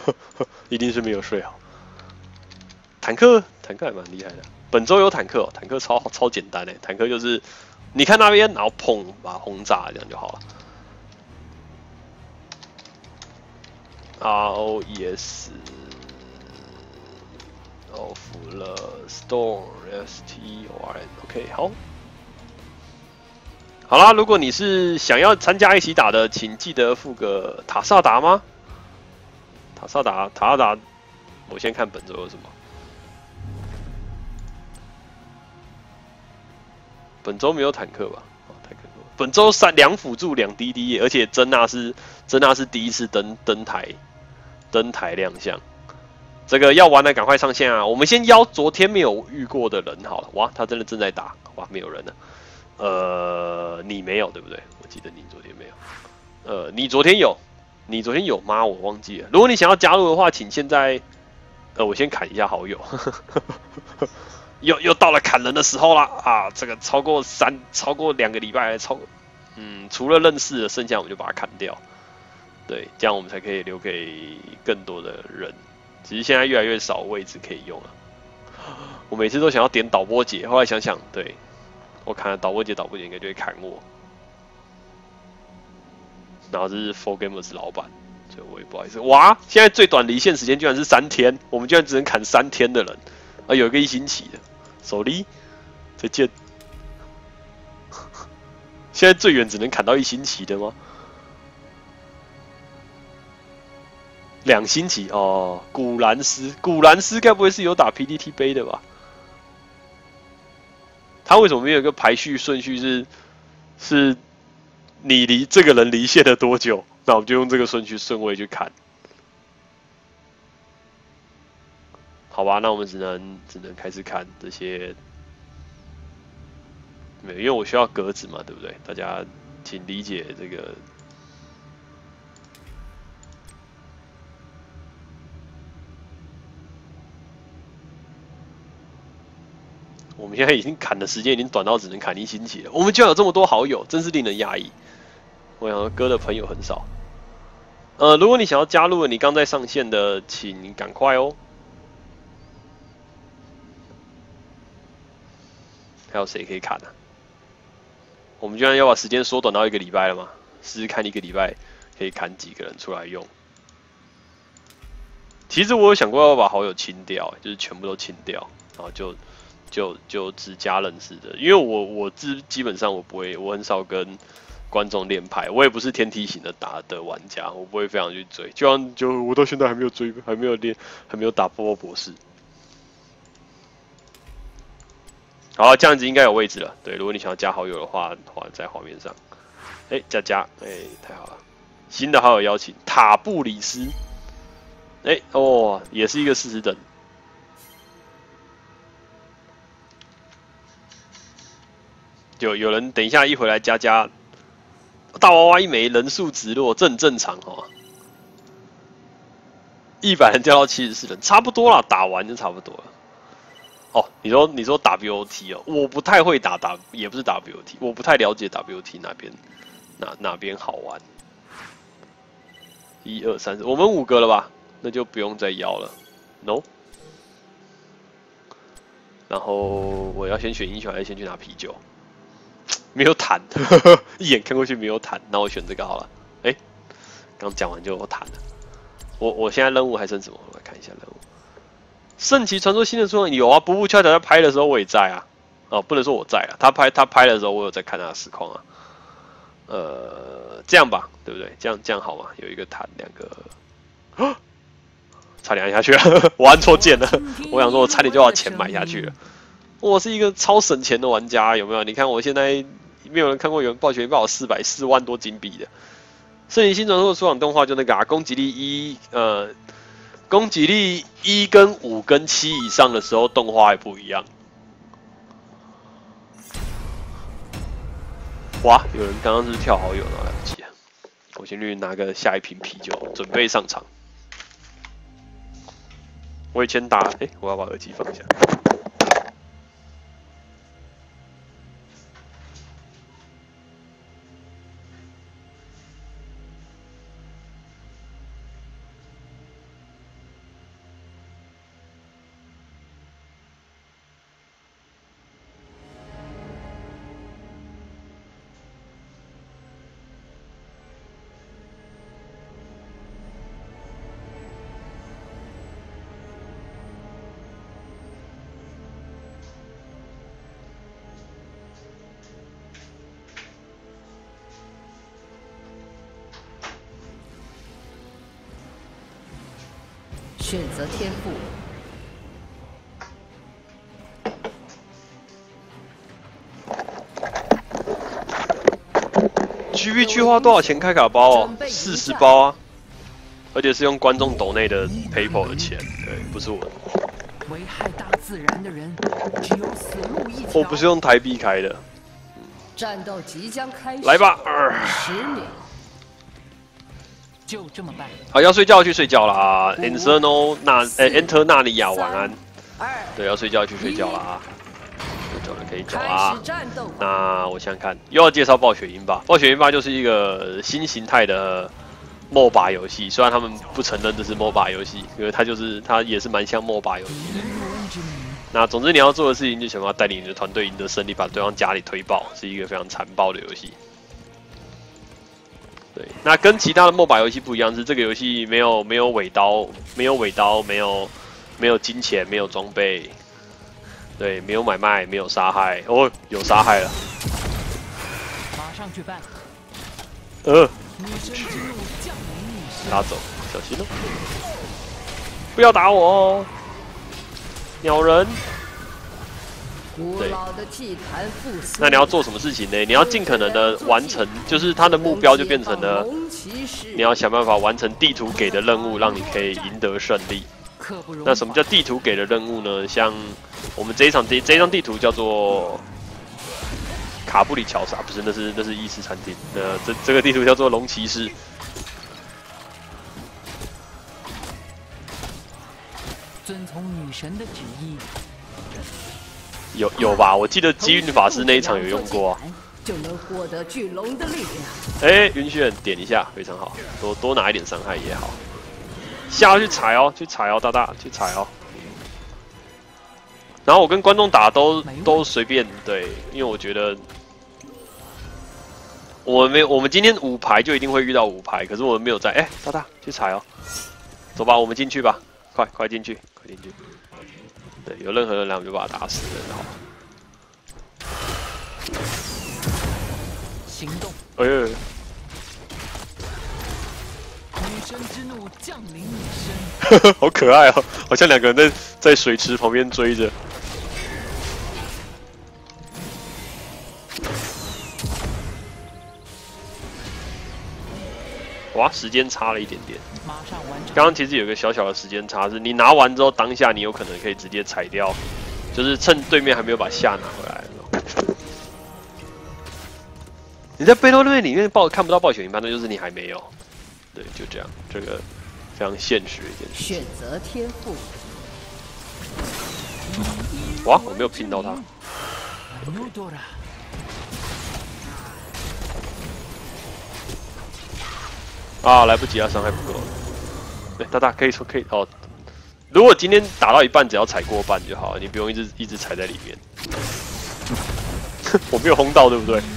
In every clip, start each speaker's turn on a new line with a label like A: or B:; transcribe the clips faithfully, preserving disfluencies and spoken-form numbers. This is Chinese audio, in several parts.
A: 一定是没有睡好。坦克，坦克还蛮厉害的。本周有坦克哦，坦克超超简单诶，坦克就是你看那边，然后砰把它轰炸，这样就好了。R O E S of the storm S T O R N，OK， 好。好啦，如果你是想要参加一起打的，请记得附个塔萨达吗？塔萨达，塔萨达，我先看本周有什么。本周没有坦克吧？哦，太可恶。本周三两辅助两 D D， 而且珍娜是珍娜是第一次登登台登台亮相。这个要玩的赶快上线啊！我们先邀昨天没有遇过的人好了。哇，他真的正在打，哇，没有人了。呃，你没有对不对？我记得你昨天没有。呃，你昨天有，你昨天有吗？我忘记了。如果你想要加入的话，请现在，呃，我先砍一下好友。又又到了砍人的时候啦啊！这个超过三，超过两个礼拜，超，嗯，除了认识的，剩下我们就把它砍掉。对，这样我们才可以留给更多的人。只是现在越来越少位置可以用了。我每次都想要点导播节，后来想想，对我砍了导播节，导播节应该就会砍我。然后这是 Four Gamers 老板，所以我也不好意思。哇，现在最短离线时间居然是三天，我们居然只能砍三天的人，啊，有一个一星期的。手力，再见。现在最远只能砍到一星期的吗？两星期哦。古兰斯，古兰斯该不会是有打 P D T 杯的吧？他为什么没有一个排序顺序是是你离这个人离线了多久？那我们就用这个顺序顺位去砍。好吧，那我们只能只能开始看这些。没有，因为我需要格子嘛，对不对？大家请理解这个。我们现在已经砍的时间已经短到只能砍一星期了。我们居然有这么多好友，真是令人压抑。我想哥的朋友很少。呃，如果你想要加入，你刚在上线的，请赶快哦。还有谁可以砍呢、啊？我们居然要把时间缩短到一个礼拜了吗？试试看一个礼拜可以砍几个人出来用。其实我有想过要把好友清掉，就是全部都清掉，然后就就就只加认识的，因为我我基基本上我不会，我很少跟观众练牌，我也不是天梯型的打的玩家，我不会非常去追，就像就我到现在还没有追，还没有练，还没有打波波博士。好，这样子应该有位置了。对，如果你想要加好友的话，画在画面上。哎、欸，加加，哎、欸，太好了！新的好友邀请塔布里斯。哎、欸，哦，也是一个四十等。有有人等一下一回来加加，大娃娃一枚，人数直落，这很正常哦。一百人掉到七十四人，差不多啦，打完就差不多了。哦，你说你说 W O T 哦，我不太会打打，也不是 W O T， 我不太了解 W O T 哪边哪哪边好玩。一二三四，我们五个了吧？那就不用再邀了 ，No。然后我要先选英雄，还是先去拿啤酒？没有坦，一眼看过去没有坦，那我选这个好了。哎，刚讲完就有坦了。我我现在任务还剩什么？我来看一下任务。圣骑传说新的出有啊，布布恰恰在拍的时候我也在啊。哦，不能说我在啊，他拍他拍的时候我有在看他的实况啊。呃，这样吧，对不对？这样这样好吗？有一个坦，两个，啊、差点按下去了，我按错键了。我想说，我差点就把钱买下去了。我是一个超省钱的玩家，有没有？你看我现在没有人看过有人暴雪报四百四万多金币的。圣骑新传说的出场动画就那个啊，攻击力一呃。攻击力一跟五跟七以上的时候，动画还不一样。哇，有人刚刚是跳好友，然后来不及了。我先去拿个下一瓶啤酒，准备上场。我以前打，哎、欸，我要把耳机放下。
B: 选择天赋。
A: G V G 花多少钱开卡包哦？四十包啊，而且是用观众抖内的 PayPal 的钱，对，不是我的。
B: 危害大自然的人，只有死路一条。
A: 我不是用台币开的。
B: 战斗即将开始，
A: 来吧，
B: 十秒，就这么办。
A: 好，要睡觉去睡觉啦。Inferno 纳诶 Enter 纳里亚晚安。对，要睡觉去睡觉啦。 走了可以走啊。那我想想看，又要介绍暴雪英霸。暴雪英霸就是一个新形态的 M O B A 游戏，虽然他们不承认这是 M O B A 游戏，因为它就是它也是蛮像 M O B A 游戏的。那总之你要做的事情就想要带领你的团队赢得胜利，把对方家里推爆，是一个非常残暴的游戏。对，那跟其他的 M O B A 游戏不一样，是这个游戏没有没有尾刀，没有尾刀，没有没有金钱，没有装备。 对，没有买卖，没有杀害，哦，有杀害了。
B: 马上去办。
A: 呃，拉走，小心哦！不要打我哦，鸟人。对。那你要做什么事情呢？你要尽可能的完成，就是他的目标就变成了，你要想办法完成地图给的任务，让你可以赢得胜利。 那什么叫地图给的任务呢？像我们这一场这这一张地图叫做卡布里乔萨，不是，那是那是意式餐厅。呃，这这个地图叫做龙骑士。
B: 遵从女神的旨意。
A: 有有吧？我记得机运法师那一场有用过、啊。
B: 就能获得巨龙的力量。
A: 哎，晕眩点一下，非常好，多多拿一点伤害也好。 下去踩哦，去踩哦，大大去踩哦。然后我跟观众打都都随便，对，因为我觉得我们没有，我们今天五排就一定会遇到五排，可是我们没有在。哎，大大去踩哦，走吧，我们进去吧，快快进去，快进去。对，有任何人来我们就把他打死了，好。
B: 行动。
A: 哎呦。
B: 女神之怒降临你身，
A: 好可爱哦，好像两个人在在水池旁边追着。哇，时间差了一点点。
B: 马上完成。
A: 刚刚其实有个小小的时间差，是你拿完之后，当下你有可能可以直接踩掉，就是趁对面还没有把夏拿回来。你在贝多瑞里面暴看不到暴雪赢盘，那就是你还没有。 对，就这样，这个非常现实的一件事。
B: 选择天赋。
A: 哇，我没有拼到他。啊，来不及啊，伤害不够。对，大大可以说可以哦。如果今天打到一半，只要踩过半就好了，你不用一直一直踩在里面。我没有轰到，对不对？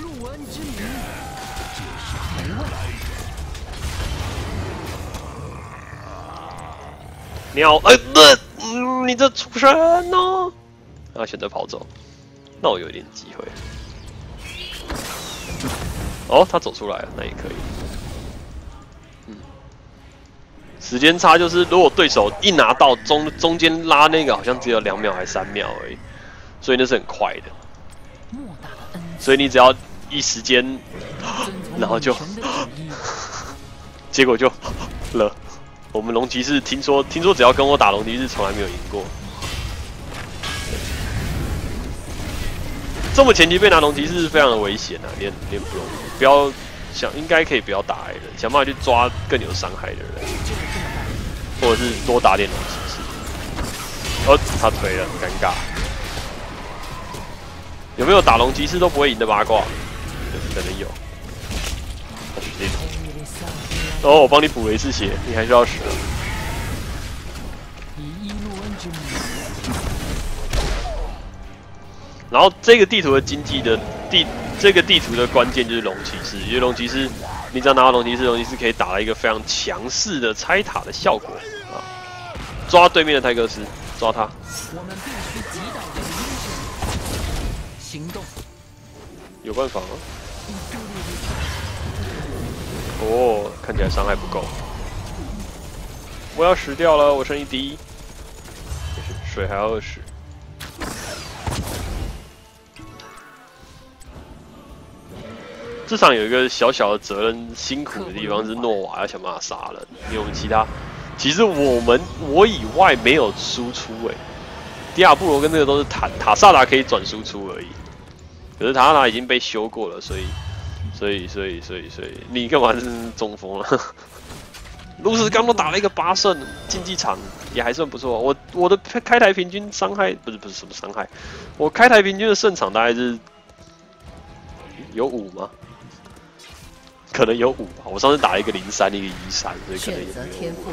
A: 鸟，哎、呃，嗯，你这畜生呢？啊，选择跑走，那我有一点机会。哦，他走出来了，那也可以。嗯，时间差就是，如果对手一拿到中中间拉那个，好像只有两秒还三秒而已，所以那是很快的。所以你只要一时间，然后就，结果就了。 我们龙骑士听说，听说只要跟我打龙骑士，从来没有赢过。这么前期被拿龙骑士非常的危险啊，练练不容易。不要想，应该可以不要打矮人，想办法去抓更有伤害的人，或者是多打点龙骑士。哦，他推了，尴尬。有没有打龙骑士都不会赢的八卦？可能有。哦，我帮你补了一次血，你还是要死了。然后这个地图的经济的地，这个地图的关键就是龙骑士，因为龙骑士，你只要拿到龙骑士，龙骑士可以打到一个非常强势的拆塔的效果啊！抓对面的泰克斯，抓他。我们必须击倒这个英雄。行动。有办法吗？哦，看起来伤害不够。 我要死掉了，我剩一滴，水还要二十。这场有一个小小的责任辛苦的地方是诺瓦要想办法杀人，因为我们其他其实我们我以外没有输出哎、欸，迪亚布罗跟那个都是塔塔萨达可以转输出而已，可是塔萨达已经被修过了，所以所以所以所以所以你干嘛是中风了？卢斯刚都打了一个八胜，竞技场也还算不错。我我的开台平均伤害不是不是什么伤害，我开台平均的胜场大概是有五吗？可能有五吧。我上次打了一个零三，一个一三，所以可能也没有五。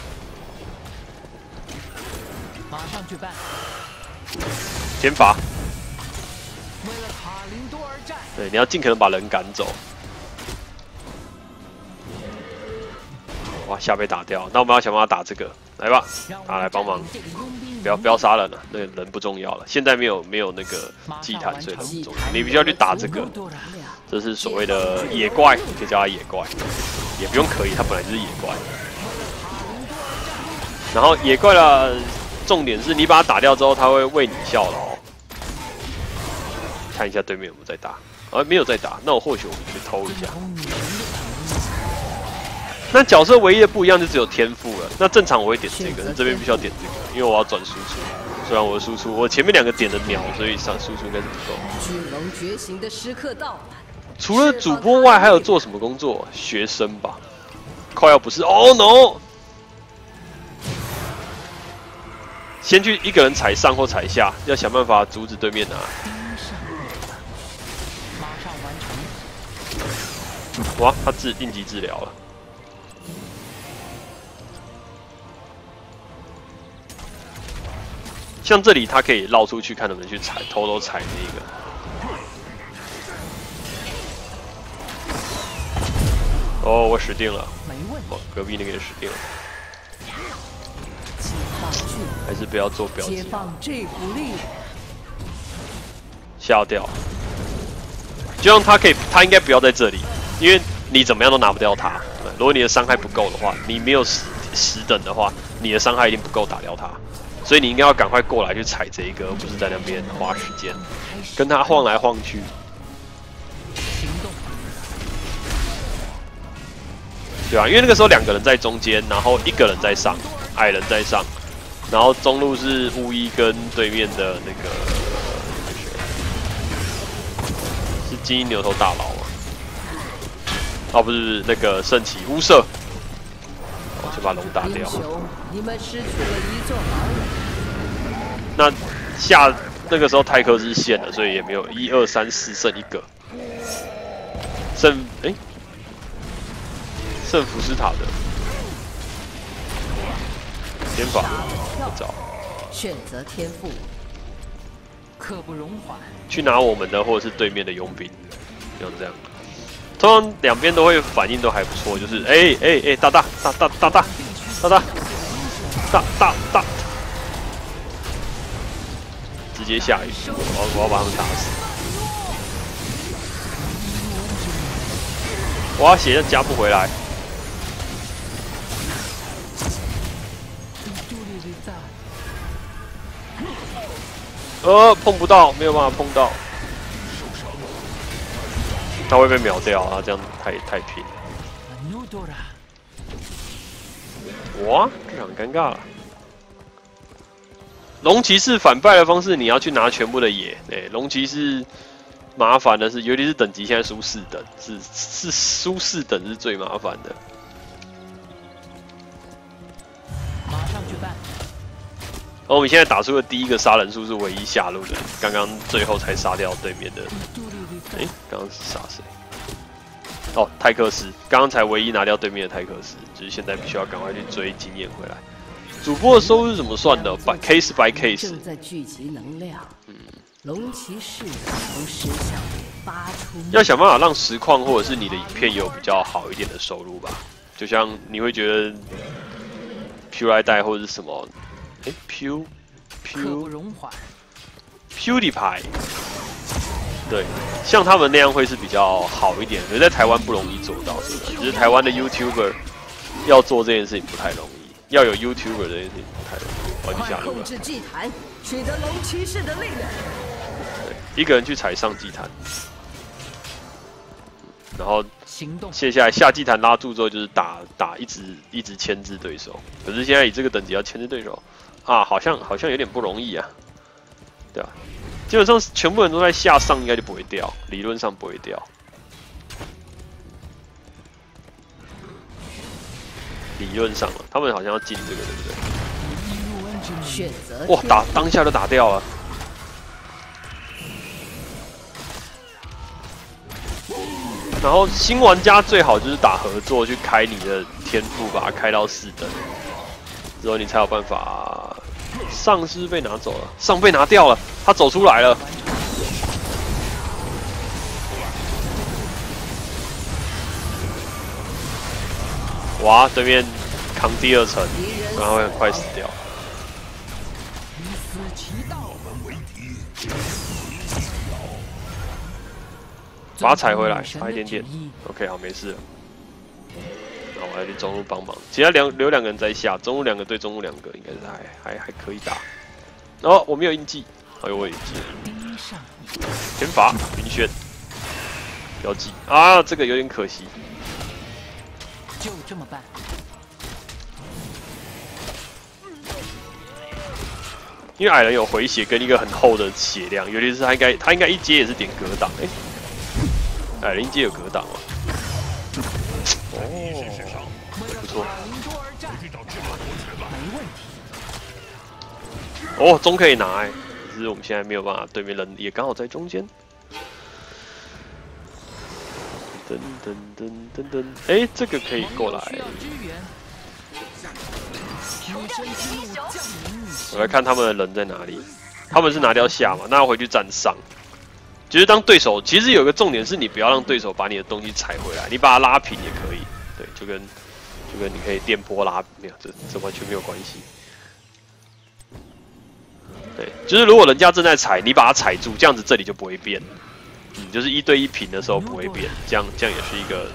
B: 马上去办。
A: 天罚。
B: 为了卡林多而战。
A: 对，你要尽可能把人赶走。哇，下被打掉，那我们要想办法打这个，来吧，大家来帮忙，不要不要杀人了，那个人不重要了。现在没有没有那个祭坛，所以人不重要，你必须要去打这个，这是所谓的野怪，可以叫它野怪，也不用可以，它本来就是野怪。然后野怪的重点是你把它打掉之后，它会为你效劳。看一下对面有没有在打，啊，没有在打，那我或许我们去偷一下。那角色唯一的不一样就只有天赋了。那正常我会点这个，这边必须要点这个，因为我要转输出。虽然我的输出，我前面两个点的秒，所以上输出应该是不够。
C: 巨龙觉醒的时刻到了。
A: 除了主播外，还有做什么工作？学生吧。快要不是 ，Oh no！ 先去一个人踩上或踩下，要想办法阻止对面拿。
B: 马上完成。
A: 哇，他治应急治疗了。像这里，他可以绕出去，看能不能去踩，偷偷踩那个。哦，我死定了！
B: 没问题。
A: 哦，隔壁那个也死定了。还是不要做标记。
C: 解放这股力。
A: 下掉。就像他可以，他应该不要在这里，因为你怎么样都拿不掉他。如果你的伤害不够的话，你没有十十等的话，你的伤害一定不够打掉他。所以你应该要赶快过来去踩这一个，而不是在那边花时间，跟他晃来晃去。
B: 行动。
A: 对啊，因为那个时候两个人在中间，然后一个人在上，矮人在上，然后中路是巫医跟对面的那个是精英牛头大佬吗？哦，不是不是，那个圣骑巫社。我先把龙打掉。
C: 你们失去了一座堡垒。
A: 那下那个时候泰克是线的，所以也没有一二三四剩一个。圣哎、欸，圣福斯塔的天法不找，
C: 选择天赋，
B: 刻不容缓。
A: 去拿我们的或者是对面的佣兵，像这样。通常两边都会反应都还不错，就是哎哎哎，大大大大大大大大大大大，直接下雨，我要我要把他们打死。我要血加不回来。呃，碰不到，没有办法碰到。他会被秒掉啊！这样太太拼。哇，这场尴尬了。龙骑士反败的方式，你要去拿全部的野。哎、欸，龙骑士麻烦的是，尤其是等级现在输四等，是是输四等是最麻烦的。
B: 马上去办。
A: 而我们现在打出的第一个杀人数是唯一下路的，刚刚最后才杀掉对面的。哎、欸，刚刚是杀谁？哦，泰克斯，刚刚才唯一拿掉对面的泰克斯，就是现在必须要赶快去追经验回来。主播的收入怎么算的 ？by case by case。
C: 正在聚集能量。嗯，龙骑士从石像里发出。
A: 要想办法让实况或者是你的影片有比较好一点的收入吧。就像你会觉得 Pure 带或者是什么，哎 ，Pure Pure PewDiePie。对，像他们那样会是比较好一点，可是在台湾不容易做到，是不是？就是台湾的 YouTuber 要做这件事情不太容易。 要有 YouTuber 这件事情太玩具下路了。
C: 控制祭坛，取得龙骑士的力量。
A: 对，一个人去踩上祭坛，然后接下来下祭坛拉住之后就是打打一直一直牵制对手。可是现在以这个等级要牵制对手啊，好像好像有点不容易啊，对吧、啊？基本上全部人都在下上，应该就不会掉，理论上不会掉。理论上了，他们好像要进这个，对不对？
C: 选择
A: 哇，打当下就打掉了。然后新玩家最好就是打合作去开你的天赋，把它开到四等，之后你才有办法。上是被拿走了，上被拿掉了，他走出来了。哇，对面扛第二层，然后会很快死掉。把他踩回来，差一点点。OK， 好，没事了。那我要去中路帮忙，其他两留两个人在下，中路两个对中路两个，应该是还还还可以打。哦，我没有印记，哎呦我印记。天罚云轩，标记啊，这个有点可惜。
B: 就这么办。
A: 因为矮人有回血跟一个很厚的血量，尤其是他应该他应该一接也是点格挡哎。矮人一接有格挡哦。哦，不错。哦，中可以拿哎，只是我们现在没有办法，对面人也刚好在中间。噔噔噔噔噔，哎，这个可以过来。我来看他们的人在哪里，他们是拿掉下嘛，那要回去站上。就是当对手，其实有个重点是你不要让对手把你的东西踩回来，你把它拉平也可以。对，就跟就跟你可以电波拉，没有，这这完全没有关系。对，就是如果人家正在踩，你把它踩住，这样子这里就不会变。嗯，就是一对一平的时候不会变，这样这样也是一个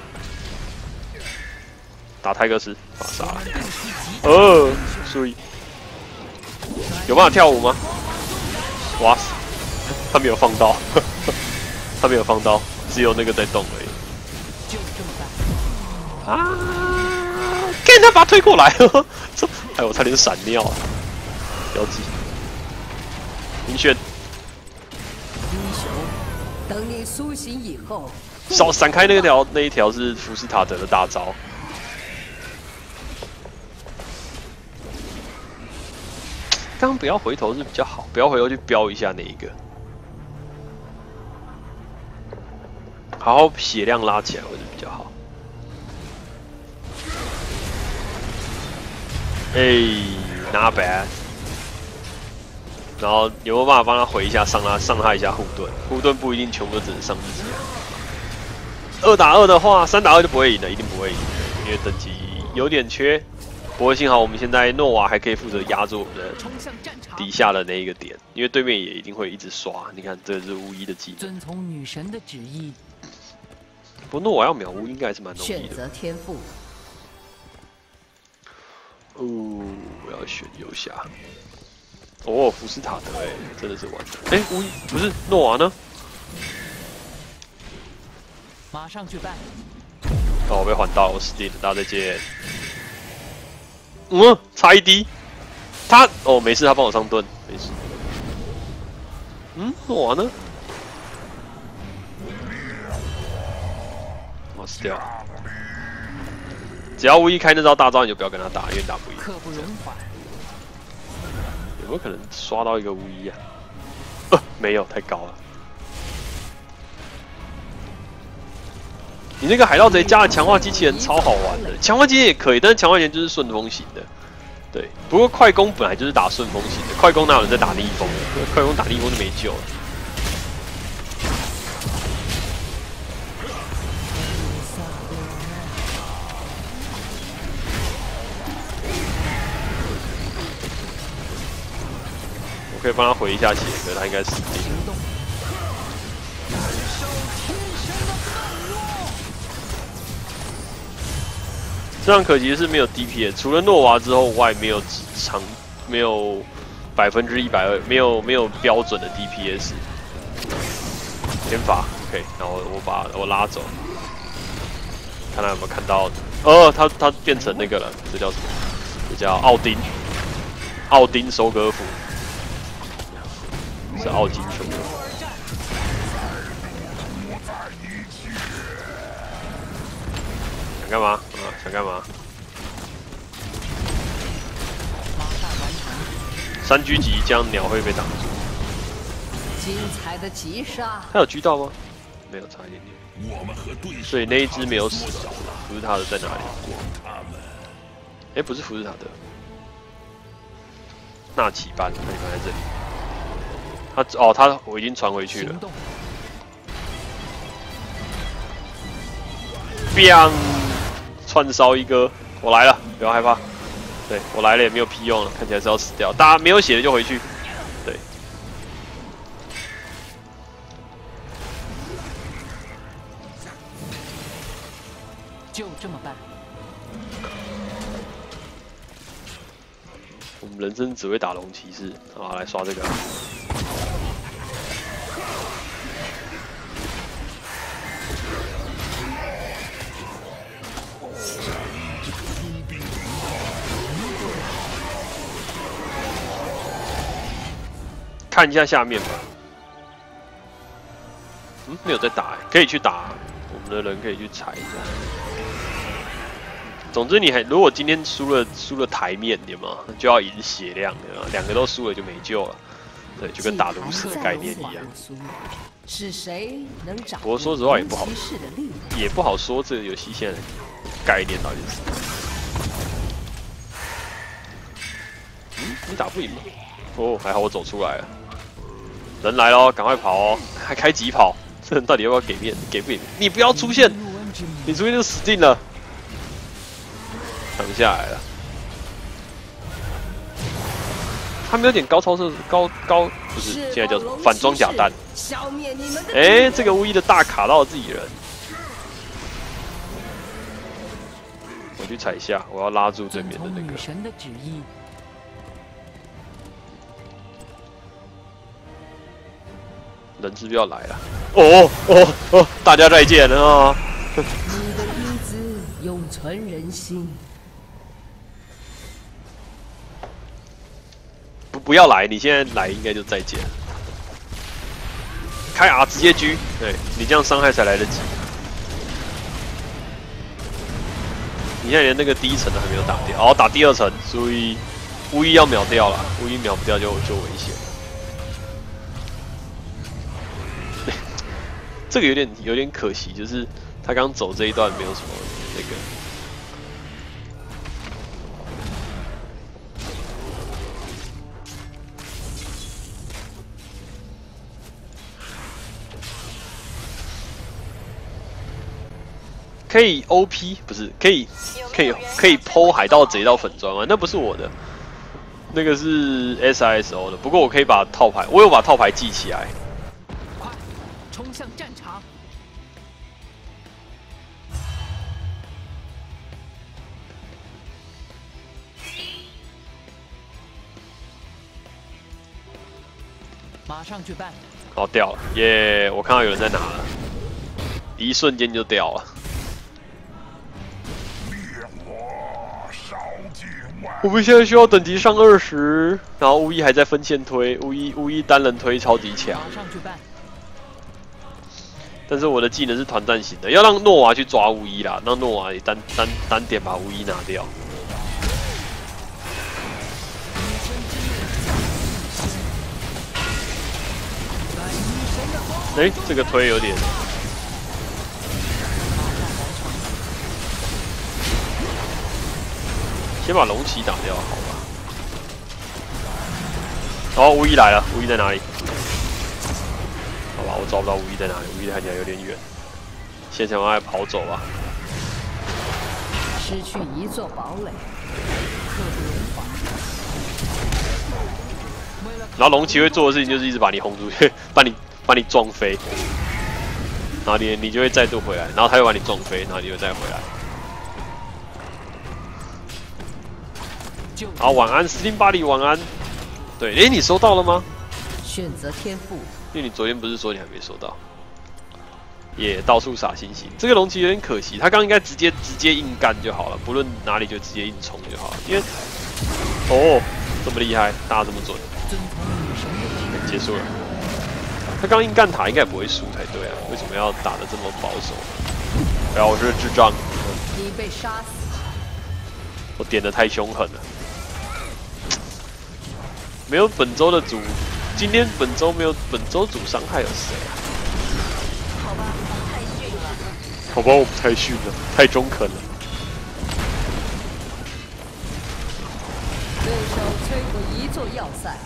A: 打泰克斯把他杀了。哦，所以有办法跳舞吗？哇塞，他没有放刀，他没有放刀，只有那个在动而已。啊！看他把他推过来了，这哎我差点闪尿了，标记。云轩，
C: 英雄，等你苏醒以后，
A: 少闪开那条那一条是福斯塔德的大招。刚刚不要回头是比较好，不要回头去标一下那一个，好好血量拉起来会是比较好。哎、欸、，not bad。然后有没有办法帮他回一下，上他上他一下护盾？护盾不一定全部都只能上自己。二打二的话，三打二就不会赢了，一定不会赢，因为等级有点缺。不过幸好我们现在诺瓦还可以负责压住我们的底下的那一个点，因为对面也一定会一直刷。你看，这是巫医的技能。
B: 遵从女神的旨意。
A: 不过诺瓦要秒巫应该还是蛮容易的。
C: 选择天赋。
A: 哦，我要选游侠。哦，福斯塔德哎，真的是完的。哎，巫医不是诺瓦呢？
B: 马上去办。
A: 哦，我被环到，我死定了，大家再见。嗯，差一滴，他哦没事，他帮我上盾，没事。嗯，诺瓦呢？我死掉。只要巫医开那招大招，你就不要跟他打，因为打不赢。
B: 刻不容缓。
A: 有没有可能刷到一个巫医啊？呃，没有，太高了。你那个海盗贼加了强化机器人超好玩的，强化机器人也可以，但是强化机器人就是顺风型的。对，不过快攻本来就是打顺风型的，快攻哪有人在打逆风的？快攻打逆风就没救了。我可以帮他回一下血，可是他应该死定了。 非常可惜的是没有 D P S， 除了诺娃之后，外没有长没有百分之一百二，没有没有标准的 D P S。天罚 ，OK， 然后我把我拉走，看他有没有看到。哦，他他变成那个了，这叫什么？这叫奥丁，奥丁收割斧，是奥丁收割斧。想干嘛？啊，想干嘛？三狙击这样鸟会被挡住。
C: 精彩的击杀。
A: 他有狙到吗？没有，差一点点。所以那一只没有死吧？福斯塔的在哪里？哎、欸，不是福斯塔的，纳奇班，纳奇班在这里。他哦，他我已经传回去了。biang， 串烧一哥，我来了，不要害怕。对我来了也没有屁用了，看起来是要死掉。大家没有血的就回去。对。
B: 就这么办。
A: 我们人生只会打龙骑士，好，来刷这个。看一下下面吧。嗯，没有在打、欸，可以去打。我们的人可以去踩一下。总之，你还如果今天输了输了台面，有吗？就要赢血量，两个都输了就没救了。对，就跟打炉石的概念一样。
C: 是谁能掌握？
A: 不过说实话也不好，也不好说这个游戏现在概念到底是什么。嗯，你打不赢吗？哦，还好我走出来了。人来咯，赶快跑哦！还开急跑，这人到底要不要给面？给不给面？你不要出现，你出现就死定了。挡下来了，他们有点高超射高高，不是现在叫什么反装甲弹？哎、欸，这个巫医的大卡到自己人，我去踩下，我要拉住对面的那个。
B: 神的旨意。
A: 人是不是要来了？哦哦哦！大家再见了啊！
C: 你的英姿永存人心。
A: 不不要来，你现在来应该就再见。开 R 直接狙，对你这样伤害才来得及。你现在连那个第一层都还没有打掉，哦，打第二层，所以巫医要秒掉了，巫医秒不掉就就危险。这个有点有点可惜，就是他刚走这一段没有什么那个。可以 O P 不是可以可以可以 P O 海盗贼到粉砖吗？那不是我的，那个是 S I S O 的。不过我可以把套牌，我有把套牌记起来。
B: 快，冲向战场！马上去办。
A: 哦，掉了，耶！ 我看到有人在拿了，一瞬间就掉了。我们现在需要等级上二十，然后巫医还在分线推，巫医巫医单人推超级强。
B: 马上去办。
A: 但是我的技能是团战型的，要让诺娃去抓巫医啦，让诺娃也单单单点把巫医拿掉。哎、欸，这个推有点。先把龙骑打掉，好吧。哦，巫医来了，巫医在哪里？好吧，我找不到巫医在哪里，巫医看起来有点远，先想办法跑走吧。
C: 失去一座堡垒，刻不容缓。
A: 然后龙骑会做的事情就是一直把你轰出去，把你把你撞飞，然后你你就会再度回来，然后他又把你撞飞，然后你又再回来。 好，晚安，斯汀巴里，晚安。对，哎，你收到了吗？
C: 选择天赋，
A: 因为你昨天不是说你还没收到？也到处撒星星，这个龙骑有点可惜，他刚刚应该直接直接硬干就好了，不论哪里就直接硬冲就好了。因为哦，这么厉害，打这么准，结束了。他刚硬干塔应该也不会输才对啊，为什么要打得这么保守？哎呀，我是智障。
C: 你被杀死。
A: 我点得太凶狠了。没有本周的主，今天本周没有本周主伤害有谁啊？
C: 好吧，太逊了。
A: 好吧，我不太逊了，太中肯了。
C: 对手摧毁一座要塞。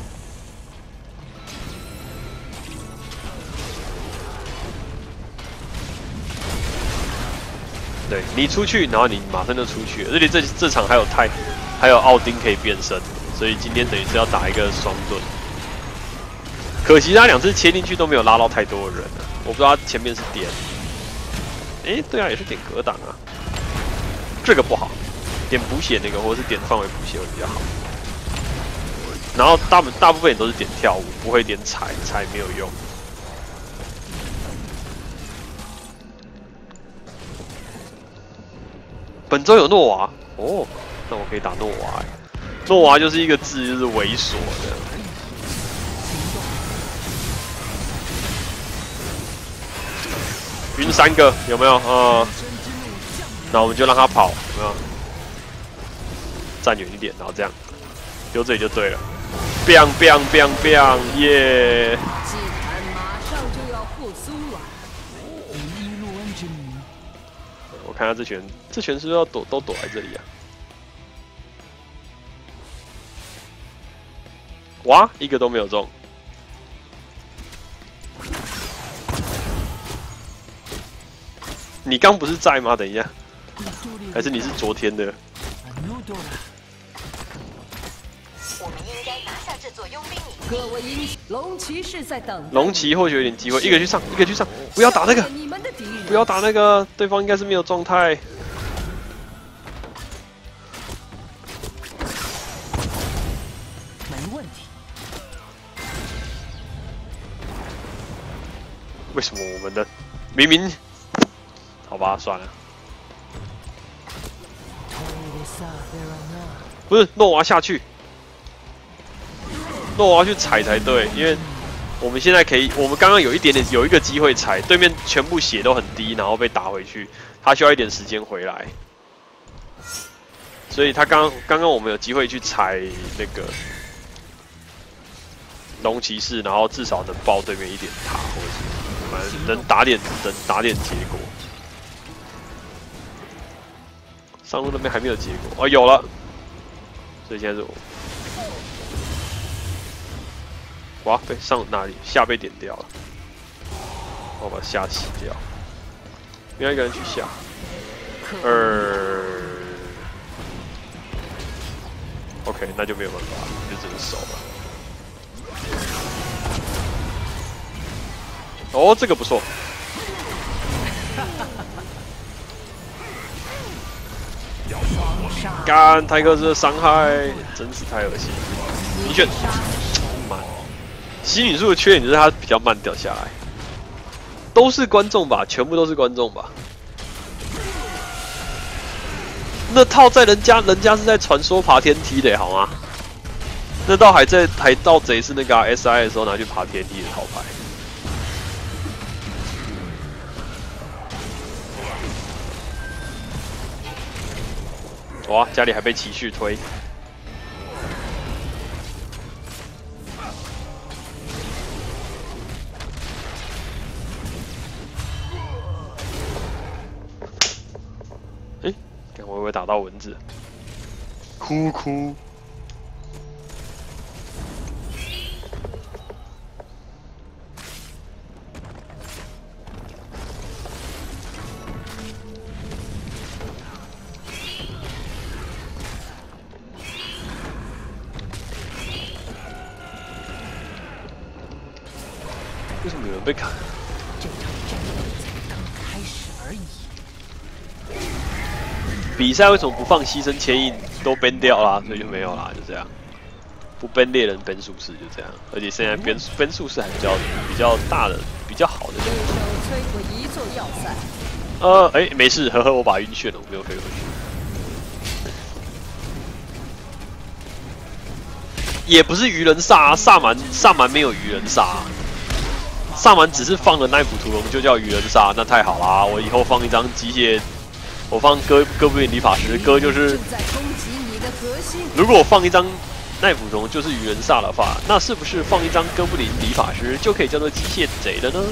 A: 对你出去，然后你马上就出去了，而且这这场还有泰，还有奥丁可以变身，所以今天等于是要打一个双盾。可惜他两次切进去都没有拉到太多的人了，我不知道他前面是点，哎、欸，对啊，也是点格挡啊，这个不好，点补血那个或者是点范围补血会比较好。然后大部大部分也都是点跳舞，不会点踩，踩没有用。本周有诺娃哦，那我可以打诺娃。诺娃就是一个字，就是猥琐的。晕三个有没有？呃，那我们就让他跑，有没有？站远一点，然后这样丢这里就对了。biang biang biang biang， 耶！
C: 祭坛马上就要复苏了。
B: 以伊洛恩之名，
A: 我看他这拳，这拳是不是要躲都躲在这里啊？哇，一个都没有中。你刚不是在吗？等一下，还是你是昨天的？
D: 我们应该拿下这座佣兵营。
C: 各位英雄，龙骑士在等。
A: 龙骑或许有点机会，一个去上，一个去上，不要打那个，
C: 你们的敌人
A: 不要打那个，对方应该是没有状态。
B: 没问题。
A: 为什么我们的明明？好吧，算了。不是诺娃下去，诺娃去踩才对，因为我们现在可以，我们刚刚有一点点有一个机会踩，对面全部血都很低，然后被打回去，他需要一点时间回来，所以他刚刚刚我们有机会去踩那个龙骑士，然后至少能爆对面一点塔，或者是反正能打点能打点结果。上路那边还没有结果，哦，有了，所以现在是我，哇，被上哪里下被点掉了，我把下洗掉，另外一个人去下，二 ，OK， 那就没有办法，就只能守了。哦，这个不错。干泰克斯的伤害真是太恶心了！你选慢，吸女术的缺点就是它比较慢掉下来。都是观众吧，全部都是观众吧。那套在人家，人家是在传说爬天梯的好吗？那套还在还盗贼是那个、啊、S I 的时候拿去爬天梯的套牌。哇，家里还被骑士推。哎，看我会不会打到蚊子？哭哭。为什么有人被砍？
B: 这场战斗才刚开始而已。
A: 比赛为什么不放牺牲牵引都 ban 掉啦，所以就没有啦，就这样。不 ban 猎人 ban 术士就这样，而且现在 ban ban 术士还比较比较大的比较好的。
C: 对手摧毁一座要塞。
A: 呃，哎、欸，没事，呵呵，我把晕眩了，我没有飞回去。也不是鱼人萨，萨满萨满没有鱼人萨，萨满只是放了奈普屠龙就叫鱼人萨，那太好啦！我以后放一张机械，我放哥哥布林理发师，哥就是。如果我放一张奈普屠龙就是鱼人萨的话，那是不是放一张哥布林理发师就可以叫做机械贼了呢？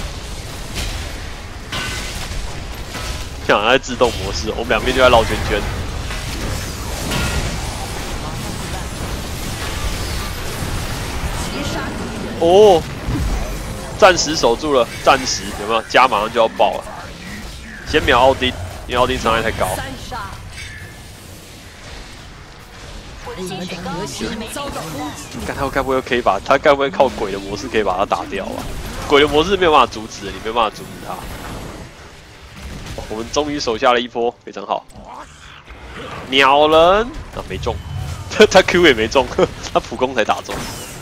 A: 想在自动模式，我们两边就在绕圈圈。哦，暂时守住了，暂时有没有？家马上就要爆了，先秒奥丁，因为奥丁伤害太高。看他该不会可以把他该不会靠鬼的模式可以把他打掉啊？鬼的模式没有办法阻止，你没有办法阻止他。哦、我们终于守下了一波，非常好。鸟人啊，没中，他 Q 也没中，他普攻才打中。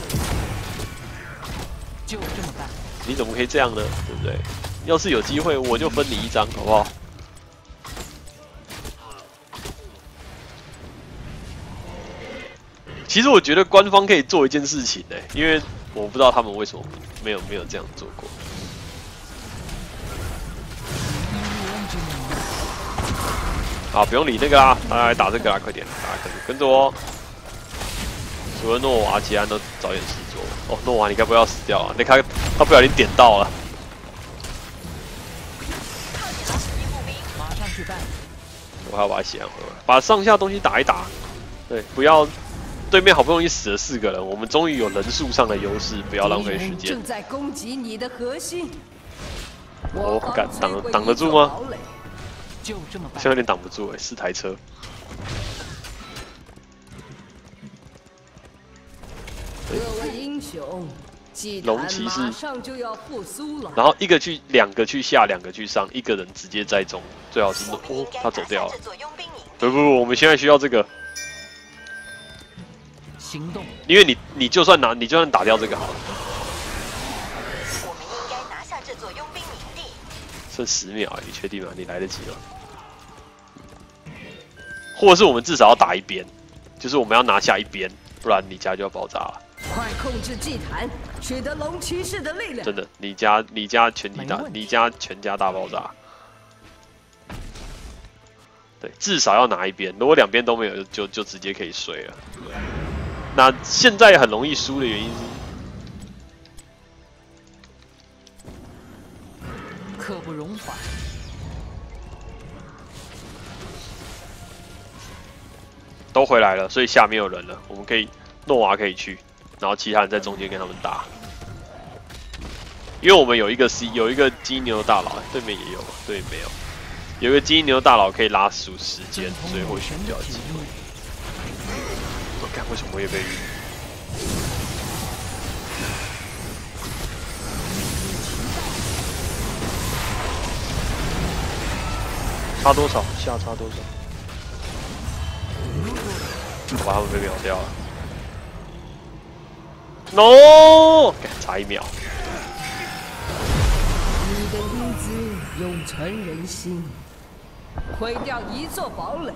B: 就这么办？
A: 你怎么可以这样呢？对不对？要是有机会，我就分你一张，好不好？其实我觉得官方可以做一件事情呢、欸，因为我不知道他们为什么没有没有这样做过。啊，不用理那个啦，大家来打这个啦，快点，大家跟跟着我。除了诺瓦，其他人都找点事做。哦，诺瓦，你该不会要死掉啊？那他他不小心点到了。
B: 马上去办。
A: 我还要把它血量回来，把上下东西打一打。对，不要。对面好不容易死了四个人，我们终于有人数上的优势，不要浪费时间。
C: 正在攻击你的核心。
A: 我敢挡挡得住吗？
B: 就这么办。
A: 现在有点挡不住哎、欸，四台车。
C: 各位英雄，
A: 龙骑士
C: 马上就要复苏了。
A: 然后一个去，两个去下，两个去上，一个人直接在中，最好是哦，他走掉了。不不不，我们现在需要这个。
B: 行动，
A: 因为你你就算拿你就算打掉这个好了，
D: 我们应该拿下这座佣兵营地。
A: 剩十秒，你确定吗？你来得及吗？或者是我们至少要打一边，就是我们要拿下一边，不然你家就要爆炸了。
C: 快控制祭坛，取得龙骑士的力量。
A: 真的，你家你家全体大，你家全家大爆炸。对，至少要拿一边，如果两边都没有，就就直接可以睡了。那现在很容易输的原因是，
B: 刻不容缓。
A: 都回来了，所以下面有人了，我们可以诺瓦可以去，然后其他人在中间跟他们打。因为我们有一个 C 有一个金牛大佬，对面也有，对没有，有一个金牛大佬可以拉出时间，所以或许比较有机会。我看为什么我也被晕？差多少？下差多少？把他们被秒掉了。No， 差一秒。
C: 你的英姿永存人心，毁掉一座堡垒。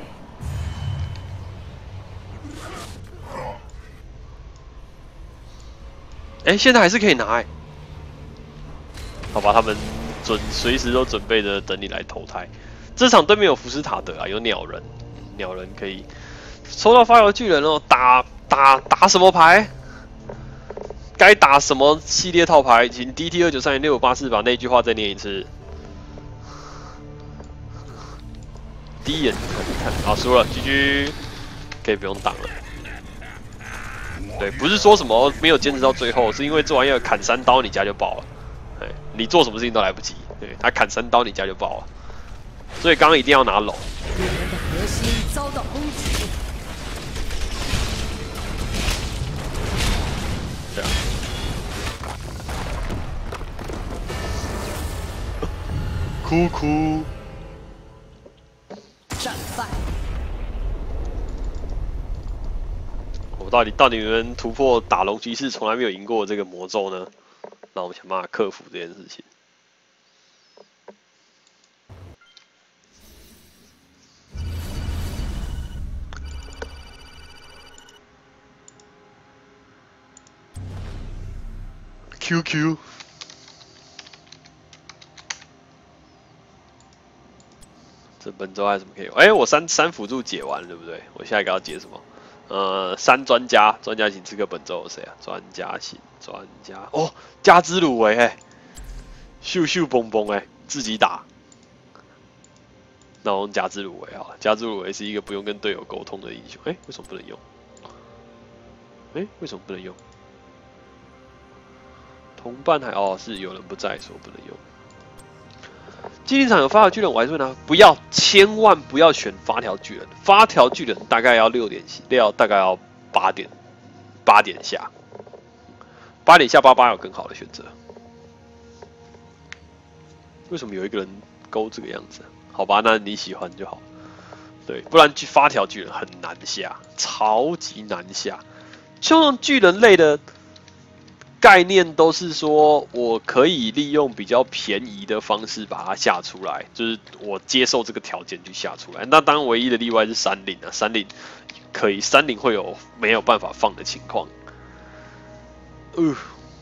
A: 哎、欸，现在还是可以拿哎、欸。好吧，他们准随时都准备着等你来投胎。这场对面有福斯塔德啊，有鸟人，鸟人可以抽到发条巨人哦，打打打什么牌？该打什么系列套牌？请 D T 二九三零六五八四把那句话再念一次。第一眼看看，好输了 ，G G， 可以不用挡了。对，不是说什么没有坚持到最后，是因为这玩意儿砍三刀你家就爆了。哎，你做什么事情都来不及。对，他砍三刀你家就爆了。所以刚刚一定要拿龙。
C: 敌人的核心遭到攻击。
A: 对啊。哭哭。
C: 战败。
A: 到底到底能突破打龙骑士从来没有赢过这个魔咒呢？那我们想办法克服这件事情。Q Q， 这本周还有什么可以？哎、欸，我三三辅助解完了，对不对？我下一个要解什么？呃，三专家，专家型刺客本周有谁啊？专家型专家哦，加之鲁维哎，咻咻嘣嘣哎，自己打。那我用加之鲁维好了，加之鲁维是一个不用跟队友沟通的英雄。哎、欸，为什么不能用？哎、欸，为什么不能用？同伴还哦是有人不在，所以不能用。竞技场有发条巨人，我还是会拿。不要，千万不要选发条巨人。发条巨人大概要六点，要大概要八点，八点下，八点下八八有更好的选择。为什么有一个人勾这个样子？好吧，那你喜欢就好。对，不然发条巨人很难下，超级难下。像那种巨人类的。概念都是说，我可以利用比较便宜的方式把它下出来，就是我接受这个条件去下出来。那当然，唯一的例外是山岭啊，山岭可以，山岭会有没有办法放的情况。呃，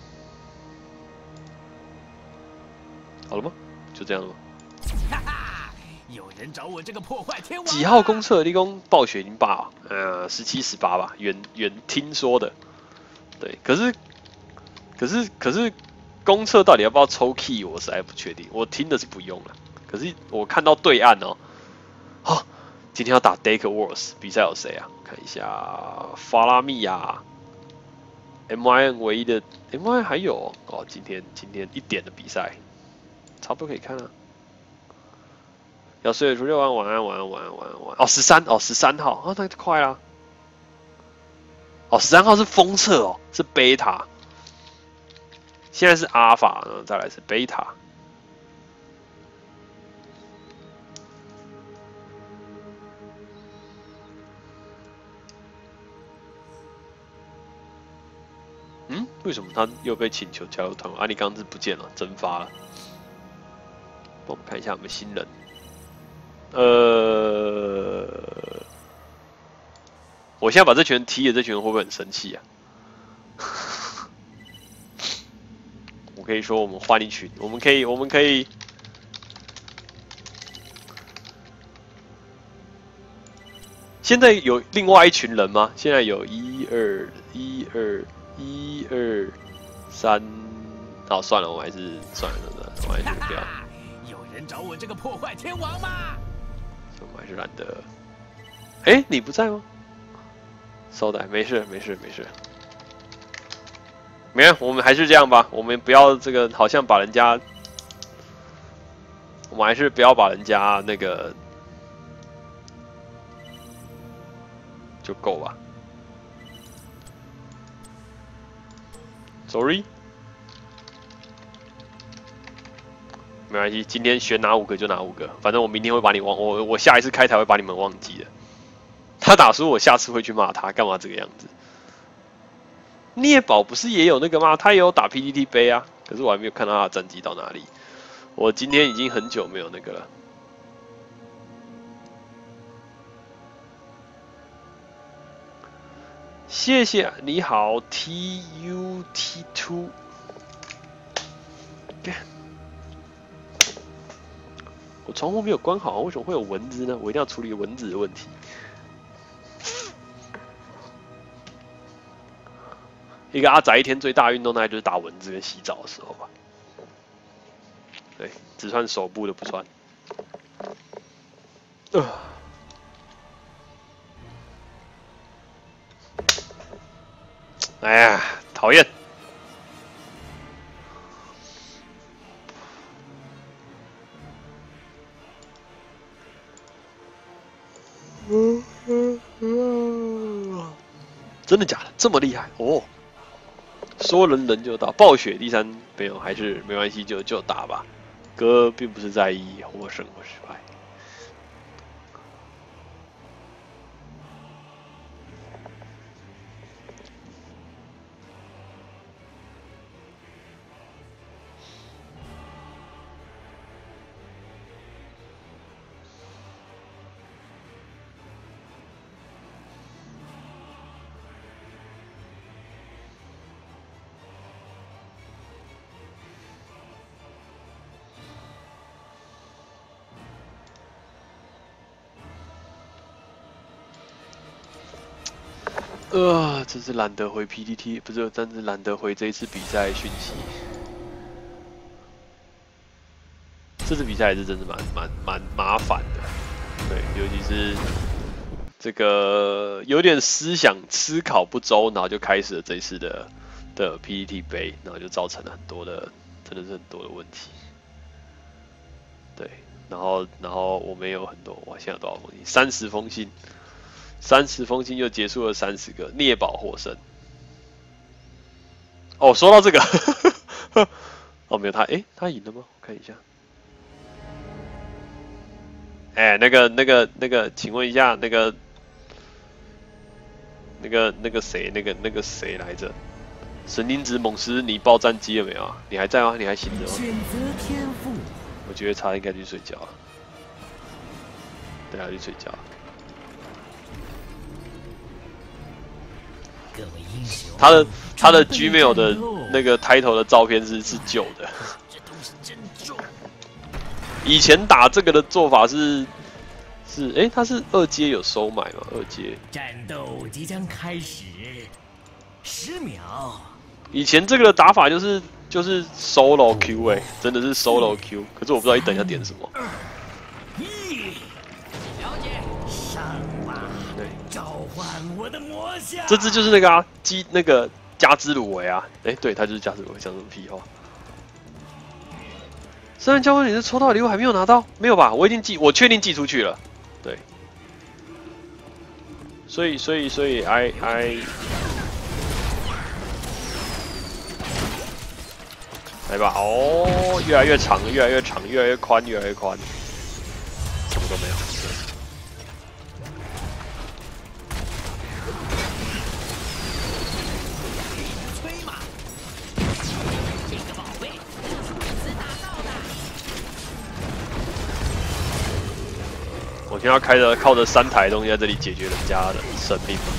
A: 好了吗？就这样了吗？
B: 哈哈，有人找我这个破坏天王。
A: 几号公测立功暴雪零八，呃，十七十八吧，原原听说的。对，可是。可是可是，公测到底要不要抽 key， 我实在不确定。我听的是不用了，可是我看到对岸哦，哦，今天要打 Deck Wars 比赛有谁啊？看一下法拉密亚 ，M Y N 唯一的 M Y N 还有哦，今天今天一点的比赛，差不多可以看啊。要睡了，出去玩，晚安晚安晚安晚安晚安。哦，十三哦十三号啊，那快啦。哦，十三号是封测哦，是贝塔。现在是阿尔法，然后再来是贝塔。嗯，为什么他又被请求加入团？阿里刚是不见了，蒸发了。帮我们看一下有没有新人。呃，我现在把这群人踢了，这群人会不会很生气啊？我可以说我们换一群，我们可以，我们可以。现在有另外一群人吗？现在有一二一二一二三，好，算了，我还是算了，算了，我还是不要。
B: 有人找我这个破坏天王吗？
A: 我还是懒得。哎、欸，你不在吗？稍等，没事，没事，没事。没有，我们还是这样吧。我们不要这个，好像把人家，我们还是不要把人家那个就够吧。Sorry， 没关系，今天选哪五个就哪五个，反正我明天会把你忘，我我下一次开台会把你们忘记的。他打输我，下次会去骂他，干嘛这个样子？聂宝不是也有那个吗？他也有打 P T T 杯啊，可是我还没有看到他的战绩到哪里。我今天已经很久没有那个了。谢谢，你好 T U T two。我窗户没有关好，为什么会有蚊子呢？我一定要处理蚊子的问题。一个阿宅一天最大运动大概就是打蚊子跟洗澡的时候吧。对，只穿手部的不穿。呃，哎呀，讨厌！真的假的？这么厉害哦！说人人就到，暴雪第三没有，还是没关系，就就打吧。哥并不是在意获胜或失败。 呃，真是懒得回 P T T， 不是，真是懒得回这一次比赛讯息。这次比赛还是真是蛮蛮蛮麻烦的，对，尤其是这个有点思想思考不周，然后就开始了这一次的的 P T T 杯，然后就造成了很多的，真的是很多的问题。对，然后然后我们也有很多，哇，现在有多少封信？三十封信。三十封信又结束了三十个，聂宝获胜。哦，说到这个，哦没有他，诶，他赢了吗？我看一下。哎，那个那个那个，请问一下，那个那个那个谁，那个那个谁来着？神灵子猛狮，你爆战机了没有啊？你还在吗？你还醒着吗？
C: 选择天赋。
A: 我觉得他应该去睡觉了。对啊，去睡觉。他的他的 Gmail 的那个抬头的照片是是旧的。以前打这个的做法是是哎、欸，他是二阶有收买吗？二阶
E: 战斗即将开始，十秒。
A: 以前这个的打法就是就是 solo Q 哎、欸，真的是 solo Q。可是我不知道一等一下点什么。
E: 一，了解，上吧。
A: 对，
E: 召唤我的魔像。
A: 这只就是那个啊，基那个加兹鲁维啊，哎、欸，对，他就是加兹鲁维，讲什么屁话？圣诞交换你是抽到的礼物还没有拿到？没有吧？我已经寄，我确定寄出去了。对，所以所以所以 I I 来吧，哦，越来越长，越来越长，越来越宽，越来越宽，什么都没有。
E: 催马，这个宝贝是为此打造的。
A: 我现在要开着靠着三台东西在这里解决人家的生命吗？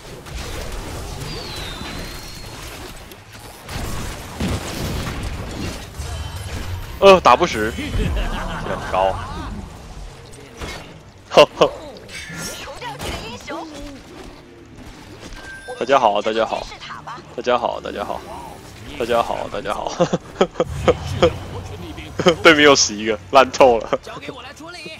A: 呃，打不死，很高啊！呵呵。
D: 除掉这个英雄。
A: 大家好，大家好，大家好，大家好，大家好，大家好。对面又死一个，烂透了。
E: 交给我来处理。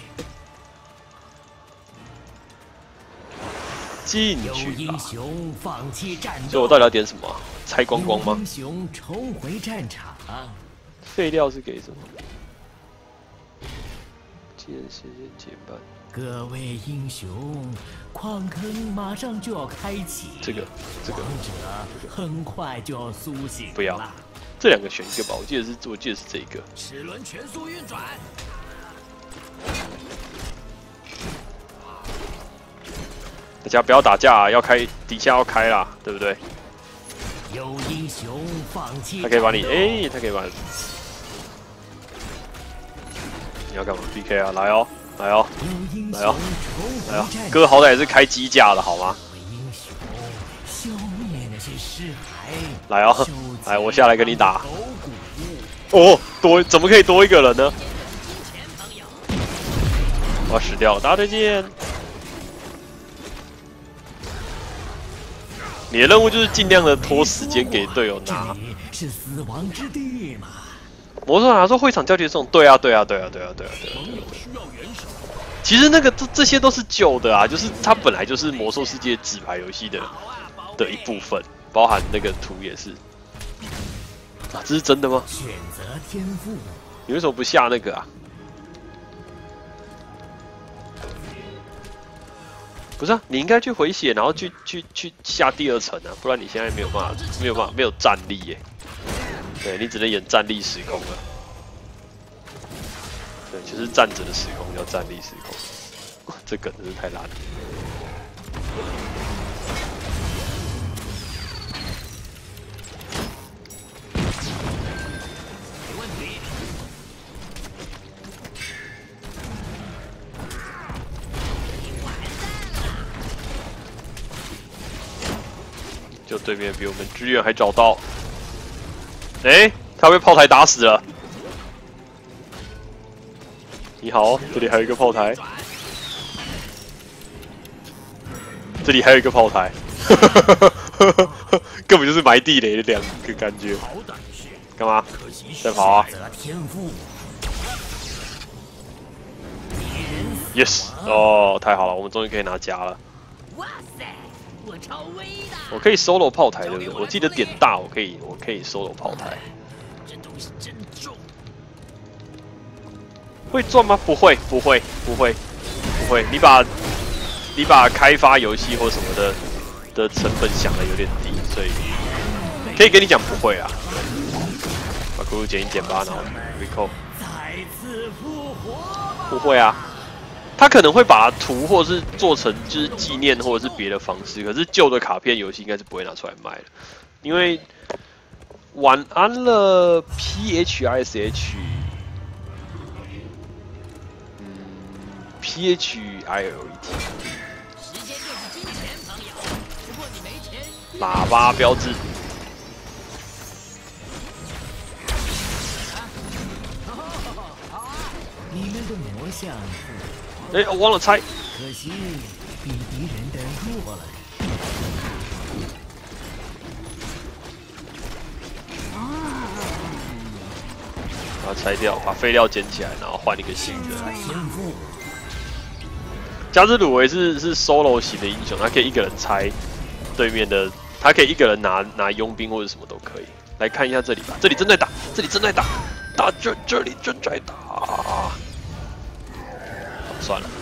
A: 进
E: 有
A: 去吧。
E: 英雄放弃战斗。
A: 所以我到底要点什么、啊？拆光光吗？
E: 英雄重回战场。
A: 废料是给什么？既然时间减半。
E: 各位英雄，矿坑马上就要开启。
A: 这个，这个，
E: 王者很快就要苏醒了。
A: 不要，这两个选一个吧。我记得是，我记得是这一个。
E: 齿轮全速运转。
A: 大家不要打架啊，要开底下要开啦，对不对？
E: 有英雄放弃。
A: 他可以把你，哎、欸，他可以把你。你要干嘛 ？P K 啊，来哦，来哦，来哦，来哦！哥好歹也是开机架的好吗？来哦，来，我下来跟你打。哦，多怎么可以多一个人呢？我要死掉了，大家再见。你的任务就是尽量的拖时间给队友拿。
E: 是死亡之地嘛？
A: 魔兽拿说会场交接送，对啊，对啊，对啊，对啊，对啊，对啊，对啊。其实那个这这些都是旧的啊，就是它本来就是魔兽世界纸牌游戏的的一部分，包含那个图也是。啊，这是真的吗？
E: 选择天赋。
A: 你为什么不下那个啊？不是啊，你应该去回血，然后去去去下第二层啊，不然你现在没有办法，没有办法，没有战力耶。对你只能演战力时空了。对，就是站着的时空叫站立时空。这梗真是太烂了。
E: 没问题。
A: 就对面比我们支援还早到。哎、欸，他被炮台打死了。你好，这里还有一个炮台，这里还有一个炮台。 根本就是埋地雷的两个感觉。干嘛？在跑啊 ！Yes， 哦，太好了，我们终于可以拿家了。
E: 哇塞，我超威的！
A: 我可以 solo 炮台，对不对？我记得点大，我可以，我可以 solo 炮台。
E: 这东西真重。
A: 会赚吗？不会，不会，不会，不会。你把，你把开发游戏或什么的的成本想的有点低，所以可以跟你讲不会啊。把骷髅剪一剪吧，然后 recall。
E: 再次复活吧！
A: 不会啊，他可能会把它涂或是做成就是纪念或者是别的方式，可是旧的卡片游戏应该是不会拿出来卖的，因为晚安了 P H I S H。P H I L E T，
E: 时间就是金钱，朋友。如果你没钱，
A: 喇叭标志。
B: 你们的魔像，
A: 哎，我忘了拆。
B: 可惜比敌人的弱了。
A: 把它拆掉，把废料捡起来，然后换一个新的。
B: 天赋。
A: 加之鲁维是是 solo 型的英雄，他可以一个人拆对面的，他可以一个人拿拿佣兵或者什么都可以。来看一下这里吧，这里正在打，这里正在打，打这这里正在打。好，算了。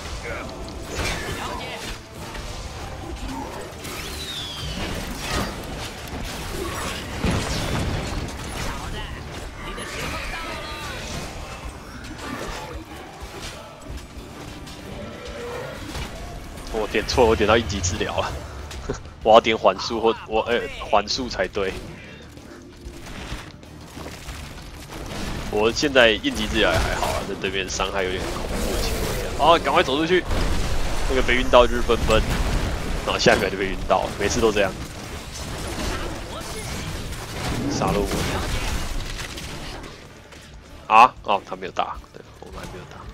A: 我点错，我点到应急治疗了。我要点缓速或我呃缓速才对。我现在应急治疗也还好啊，在对面伤害有点恐怖的情况下，好，赶快走出去。那个被晕到就是奔奔，然后下一个就被晕到了，每次都这样。杀了我！啊，哦，他没有打，对，我们还没有打。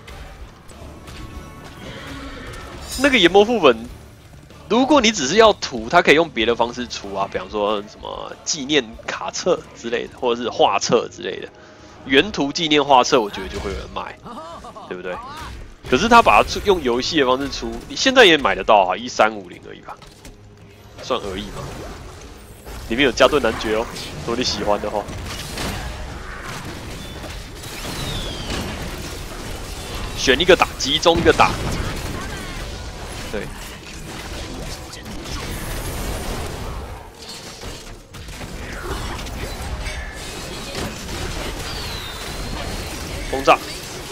A: 那个研磨副本，如果你只是要涂，它可以用别的方式出啊，比方说什么纪念卡册之类的，或者是画册之类的。原图纪念画册，我觉得就会有人买，对不对？可是他把它出用游戏的方式出，你现在也买得到啊，一三五零而已吧，算而已吗？里面有加盾男爵哦，如果你喜欢的话。选一个打，集中一个打。对。轰炸。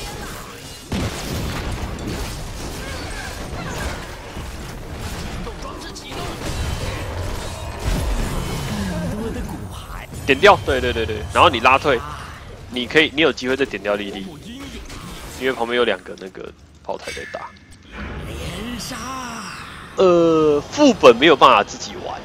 A: 点掉，对对对对，然后你拉退，你可以，你有机会再点掉莉莉，因为旁边有两个那个炮台在打。
B: 连杀。
A: 呃，副本没有办法自己玩，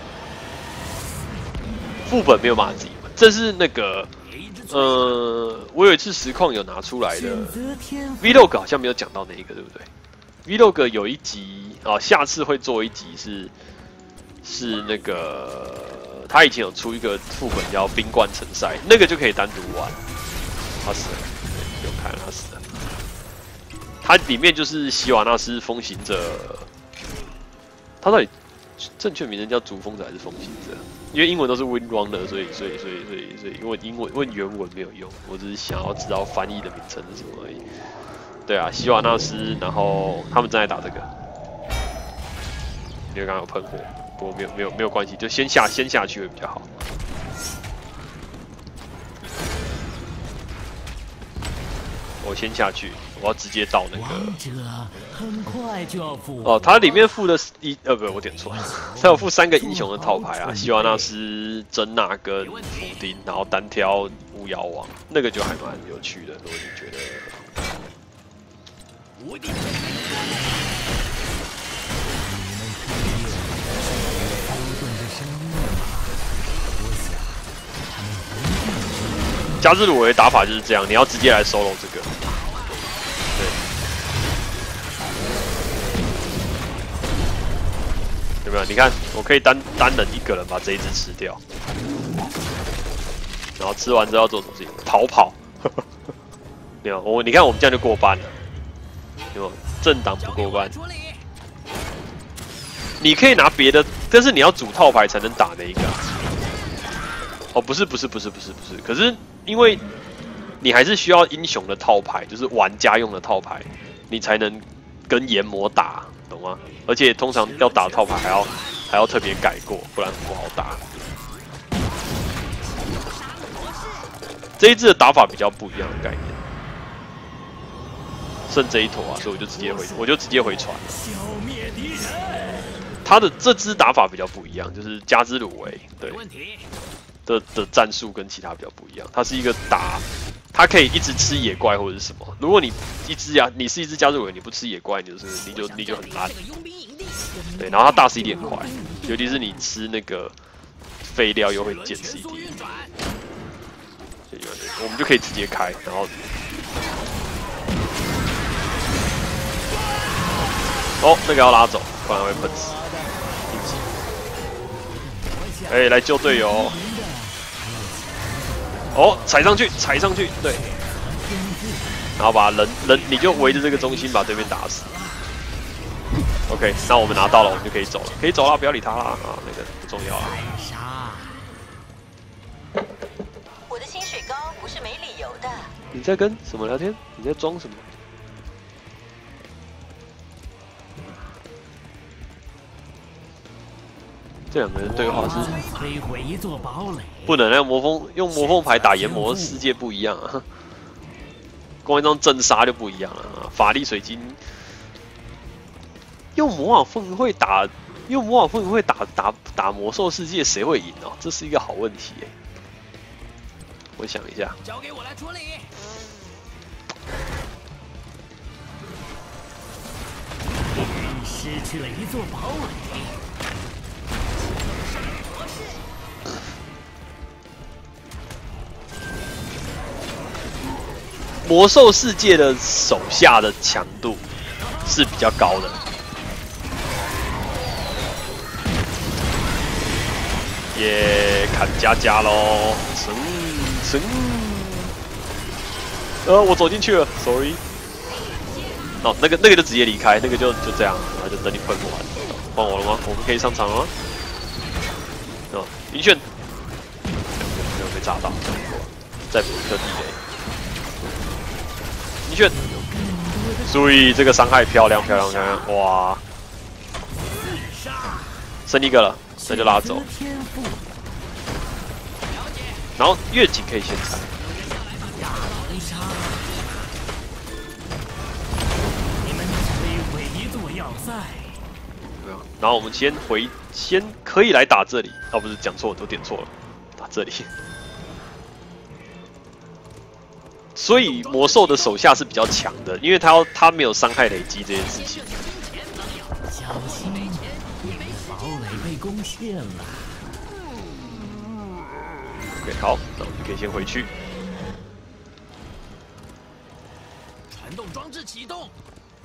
A: 副本没有办法自己玩，这是那个，呃，我有一次实况有拿出来的 Vlog 好像没有讲到那一个，对不对 ？Vlog 有一集哦，下次会做一集是是那个。他以前有出一个副本叫冰冠城塞，那个就可以单独玩。他死了，对，有看他死了。它里面就是希瓦纳斯风行者，他到底正确名称叫逐风者还是风行者？因为英文都是 Windrunner， 所以所以所以所以所以因为英文问原文没有用，我只是想要知道翻译的名称是什么而已。对啊，希瓦纳斯，然后他们正在打这个，因为刚刚有喷火。不过没有没有没有关系，就先下先下去会比较好。我先下去，我要直接到那个。
B: 王者很快就要复
A: 哦，它里面附的一呃不，我点错，它有附三个英雄的套牌啊，希瓦纳斯、珍娜跟普丁，然后单挑巫妖王，那个就还蛮有趣的。如果你觉得。加之鲁维的打法就是这样，你要直接来 solo 这个，对，有没没有？你看，我可以单单人一个人把这一只吃掉，然后吃完之后要做什么事情？逃跑。没有，我你看我们这样就过半了，有没有？政党不过半。你可以拿别的，但是你要主套牌才能打那一个、啊。哦，不是不是不是不是不是，可是因为你还是需要英雄的套牌，就是玩家用的套牌，你才能跟研磨打，懂吗？而且通常要打套牌还要还要特别改过，不然不好打。这一支的打法比较不一样的概念，剩这一坨啊，所以我就直接回，我就直接回传。他的这支打法比较不一样，就是加之鲁维对的的战术跟其他比较不一样。它是一个打，它可以一直吃野怪或者是什么。如果你一只呀，你是一只加之鲁维，你不吃野怪，你就是你就你就很烂。对，然后它大 C D 很快，尤其是你吃那个废料又会减 C D。我们就可以直接开，然后，哦，那个要拉走，不然会喷死。哎、欸，来救队友！哦，踩上去，踩上去，对。然后把人人，你就围着这个中心把对面打死。OK， 那我们拿到了，我们就可以走了，可以走了，不要理他啦，啊，那个不重要了。
D: 我的薪水高不是没理由的。
A: 你在跟什么聊天？你在装什么？这两个人对话是
E: 摧毁一座堡垒，
A: 不能用魔风用魔风牌打研磨，世界不一样啊！光一张正杀就不一样了啊！法力水晶用魔网凤会打，用魔网凤会打打打魔兽世界，谁会赢哦？这是一个好问题耶。我想一下，
E: 交给我来处理。你失去了一座堡垒。
A: 魔兽世界的手下的强度是比较高的。耶，砍加加喽！神神，呃，我走进去了 ，sorry。哦，那个那个就直接离开，那个就就这样，然后就等你喷完。换我了吗？我们可以上场了吗？哦，云炫，没有被炸到，再补一个地雷。云炫，注意这个伤害漂亮漂亮漂亮，哇！剩一个了，那就拉走。然后越紧可以先踩。然后我们先回，先可以来打这里。哦，不是讲错，我都点错了，打这里。所以魔兽的手下是比较强的，因为他要他没有伤害累积这件事情。
E: 小心，堡垒被攻陷了。
A: OK， 好，那我们可以先回去。
E: 传动装置启动。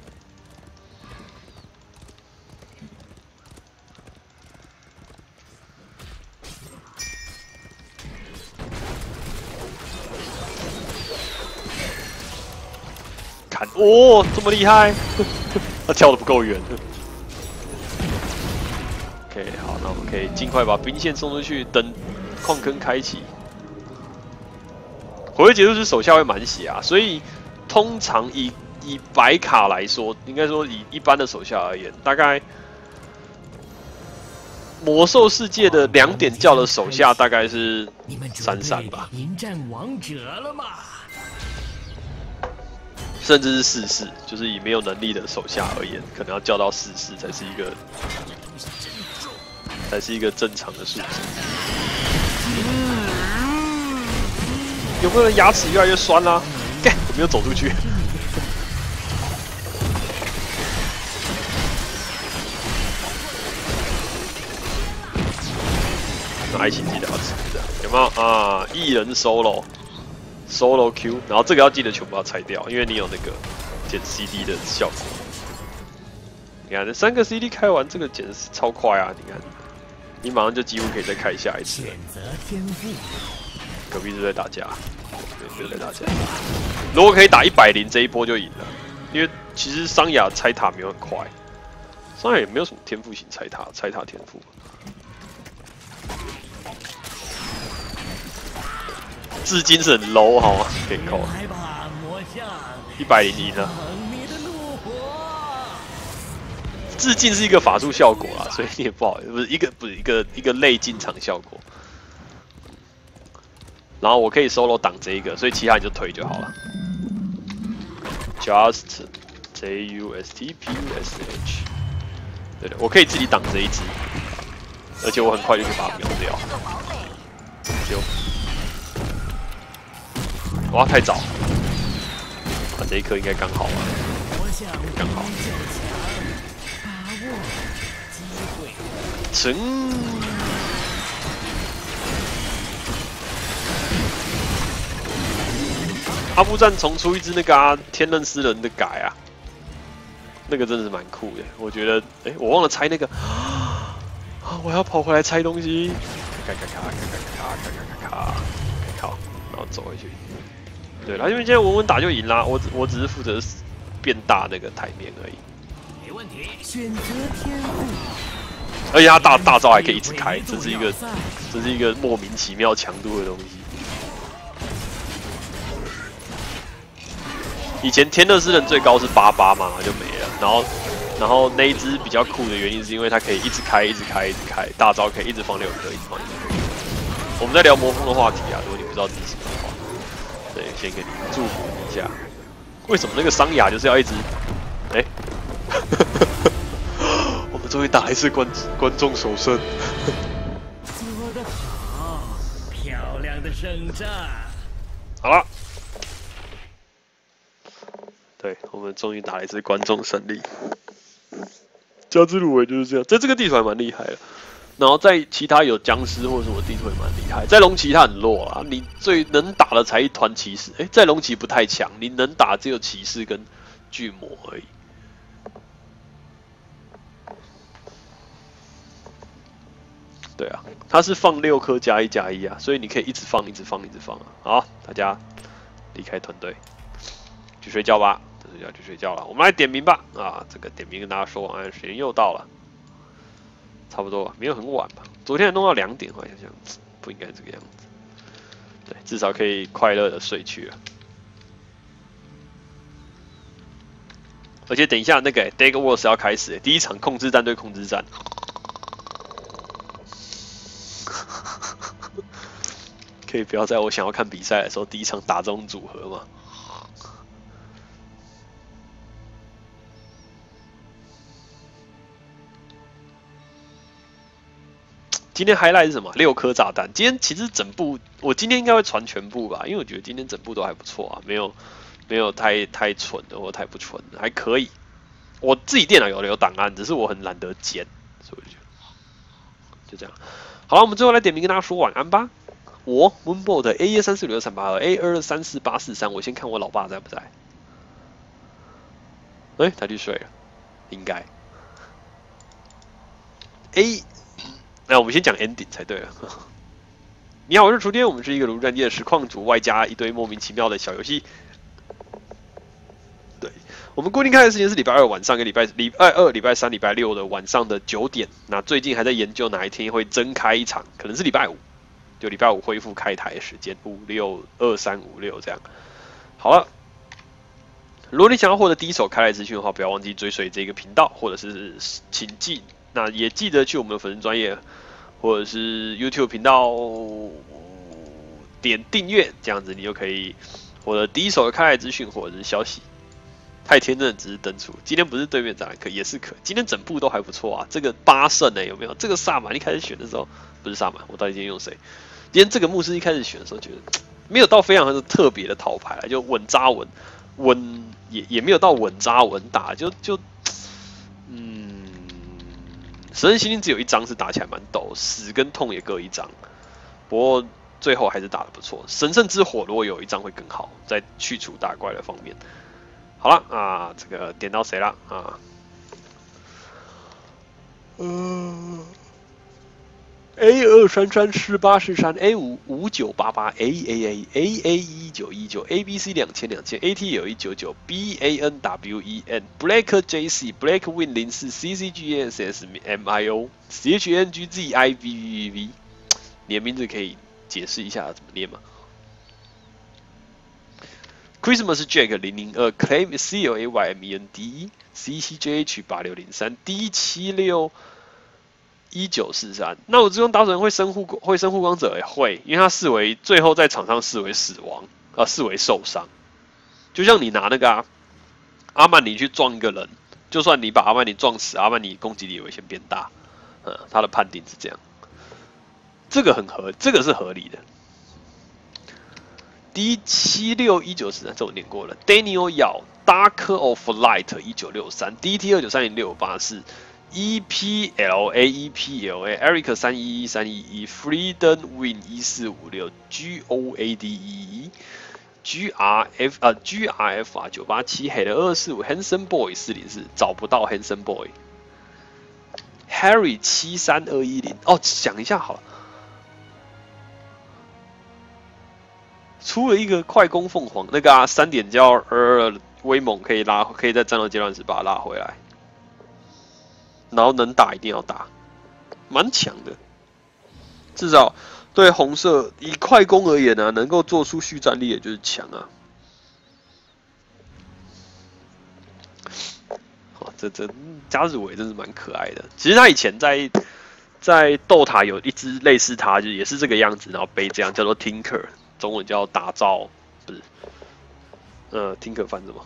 A: 看，哦，这么厉害，他跳得不够远。OK， 好，那我们可以尽快把兵线送出去，等矿坑开启。回合结束时手下会满血啊，所以通常以以白卡来说，应该说以一般的手下而言，大概魔兽世界的两点教的手下大概是三三吧，
E: 迎战王者了吗？
A: 甚至是四四，就是以没有能力的手下而言，可能要叫到四四才是一个才是一个正常的数字。嗯，有没有人牙齿越来越酸啦、啊？干，我没有走出去。那爱惜自己的牙齿，这样有没有啊？一人 solo solo Q， 然后这个要记得全部要拆掉，因为你有那个减 C D 的效果。 你看这三个 C D 开完，这个简直是超快啊！你看，你马上就几乎可以再开下一次了。隔壁是不是在打架？对，就在打架。如果可以打一百零，这一波就赢了。因为其实桑雅拆塔没有很快，桑雅也没有什么天赋型拆塔，拆塔天赋。至今是很 low 好吗？可以扣。一百零赢了。致敬是一个法术效果啦，所以你也不好，不是一个不是一个一个类进场效果。然后我可以 solo 挡这一个，所以其他你就推就好了。Just J U S T P U S H， 对的，我可以自己挡这一只，而且我很快就可以把它秒掉。就，哇，太早，啊，这一颗应该刚好啊，刚好。成。阿布战重出一只那个啊天刃诗人的改啊，那个真的是蛮酷的。我觉得，哎、欸，我忘了拆那个，啊，我要跑回来拆东西，咔咔咔咔咔咔咔咔咔，好，然后走回去。对啦，因为现在稳稳打就赢啦，我只我只是负责变大那个台面而已。
E: 没问题。
C: 选择天赋。
A: 而且他大大招还可以一直开，这是一个这是一个莫名其妙强度的东西。以前天乐诗人最高是八八嘛，就没了。然后然后那一只比较酷的原因是因为它可以一直开，一直开，一直开，大招可以一直放六颗，一直放六颗。我们在聊魔风的话题啊，如果你不知道这是什么的话，对，先给你祝福一下。为什么那个桑雅就是要一直，哎、欸？终于打了一次观观众首胜，
E: 做得好，漂亮的胜战。
A: 好了，对我们终于打了一次观众胜利。加之鲁维就是这样，在这个地图还蛮厉害的。然后在其他有僵尸或什么地图也蛮厉害。在龙骑他很弱啊，你最能打的才一团骑士。哎，在龙骑不太强，你能打只有骑士跟巨魔而已。对啊，它是放六颗加一加一啊，所以你可以一直放，一直放，一直放啊。好，大家离开团队，去睡觉吧，睡觉去睡觉了。我们来点名吧。啊，这个点名跟大家说晚安，时间又到了，差不多吧，没有很晚吧？昨天还弄到两点，好像这样子，不应该这个样子。对，至少可以快乐的睡去了。而且等一下那个 Dag Wars 要开始，第一场控制战对控制战。可以不要在我想要看比赛的时候第一场打这种组合吗？今天 highlight 是什么？六颗炸弹。今天其实整部，我今天应该会传全部吧，因为我觉得今天整部都还不错啊，没有没有太太蠢的或太不蠢的，还可以。我自己电脑有留档案，只是我很懒得剪，所以就就这样。好了，我们最后来点名跟大家说晚安吧。我 Moonbolt A 一三四六三八二 A 二三四八四三，我先看我老爸在不在。哎、欸，他去睡了，应该。A， 那、啊、我们先讲 ending 才对了。你好，我是雏天，我们是一个如战机的实况组，外加一堆莫名其妙的小游戏。对，我们固定开的时间是礼拜二晚上跟礼拜礼拜二、礼拜三、礼拜六的晚上的九点。那最近还在研究哪一天会增开一场，可能是礼拜五。就礼拜五恢复开台的时间，五六二三五六这样。好了，如果你想要获得第一手开台资讯的话，不要忘记追随这个频道，或者是请记，那也记得去我们的粉丝专页或者是 YouTube 频道点订阅，这样子你就可以获得第一手的开台资讯或者是消息。太天真的只是登出，今天不是对面展览课，也是可。今天整部都还不错啊，这个八胜呢、欸、有没有？这个萨满一开始选的时候不是萨满，我到底今天用谁？今天这个牧师一开始选的时候，觉得没有到非常特别的套牌，就稳扎稳稳，也也没有到稳扎稳打，就就嗯，神圣心灵只有一张是打起来蛮抖，死跟痛也各一张，不过最后还是打得不错。神圣之火如果有一张会更好，在去除打怪的方面。好了啊，这个点到谁了啊？ 嗯 ，A 二三三四八四三 A 五五九八八 A A A A A 一九一九 A B C 两千两千 A T 有一九九 B A N W E N Black J C Black Win 零四 C C G S S M I O C H N G Z I V V V， 你的名字可以解释一下怎么念吗 ？Christmas Jack 零零二 Claim C L A Y M E N D C C J H 八六零三 D 七六一九四三，那我这种打手人会生护会生护光者也会，因为他视为最后在场上视为死亡，啊视为受伤，就像你拿那个啊阿曼尼去撞一个人，就算你把阿曼尼撞死，阿曼尼攻击力也会先变大，呃，他的判定是这样，这个很合，这个是合理的。D 七六一九四三这我念过了 ，Daniel Yao Dark of Light 一九六三 ，D T 二九三零六八四。E P L A E P L A Eric 三一一三一一 Freedom Win 一四五六 G O A D E E G R F 啊 G R F 啊九八七 Head 二四五 Handsome Boy 四零四找不到 Handsome Boy Harry 七三二一零哦想一下好了，出了一个快攻凤凰那个啊三点叫呃威猛可以拉可以在战斗阶段时把它拉回来。然后能打一定要打，蛮强的。至少对红色以快攻而言啊，能够做出续战力也就是强啊。哦，这这加日伟真是蛮可爱的。其实他以前在在斗塔有一只类似他，就也是这个样子，然后背这样叫做 Tinker， 中文叫打造，不是，呃 ，Tinker 翻什么？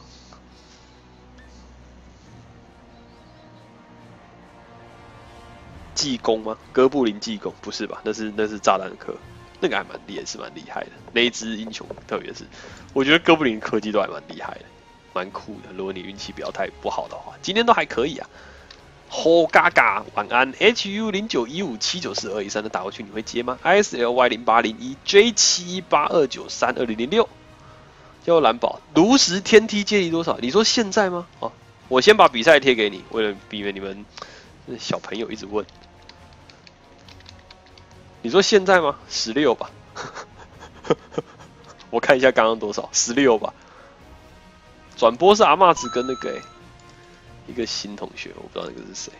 A: 技工吗？哥布林技工不是吧？那是那是炸弹客，那个还蛮厉害，是蛮厉害的。那一只英雄，特别是我觉得哥布林科技都还蛮厉害的，蛮酷的。如果你运气不要太不好的话，今天都还可以啊。吼嘎嘎，晚安。H U 零九一五七九四二一三的打过去，你会接吗 ？I S L Y 零八零一 J 七八二九三二零零六，叫蓝宝。炉石天梯接力多少？你说现在吗？哦，我先把比赛贴给你，为了避免你们小朋友一直问。你说现在吗？十六吧，我看一下刚刚多少，十六吧。转播是阿嬷子跟那个、欸、一个新同学，我不知道那个是谁。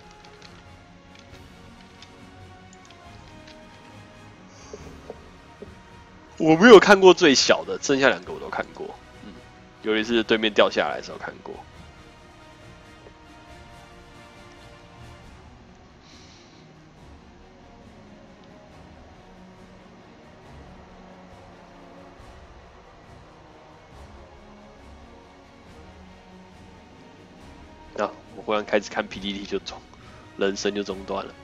A: 我没有看过最小的，剩下两个我都看过。嗯，尤其是对面掉下来的时候看过。啊！我忽然开始看 P D T 就中，人生就中断了。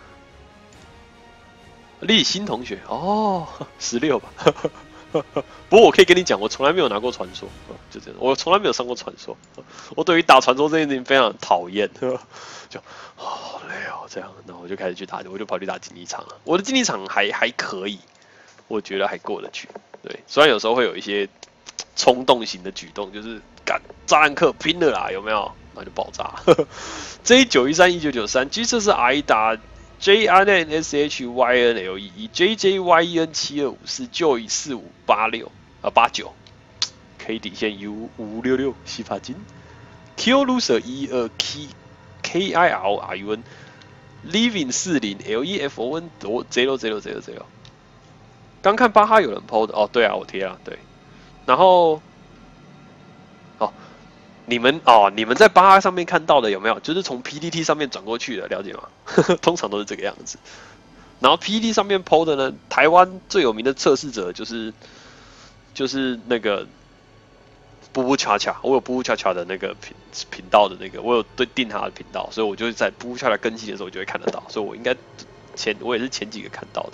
A: 立新同学哦，十六吧。不过我可以跟你讲，我从来没有拿过传说，就这样，我从来没有上过传说。我对于打传说这件事情非常讨厌，就好累哦，这样，那我就开始去打，我就跑去打竞技场了。我的竞技场还还可以，我觉得还过得去。对，虽然有时候会有一些冲动型的举动，就是干炸弹客拼了啦，有没有？那就爆炸。J 九一三一九九三 ，G 这是 I 打 J R N S H Y N L E E J J Y E N 七二五四 Joy 四五八六啊八九 K 底线 U 五六六洗发精 Q Loser 一二 K K I R R U N Living 四零 L E F O N 多 zero zero zero zero。刚看巴哈有人 P O 的哦，对啊，我贴了对，然后。你们哦，你们在巴哈上面看到的有没有？就是从 P D T 上面转过去的，了解吗？通常都是这个样子。然后 P D T 上面 P O 的呢，台湾最有名的测试者就是就是那个布布恰恰，我有布布恰恰的那个频频道的那个，我有对定他的频道，所以我就在布布恰恰更新的时候就会看得到，所以我应该前我也是前几个看到的。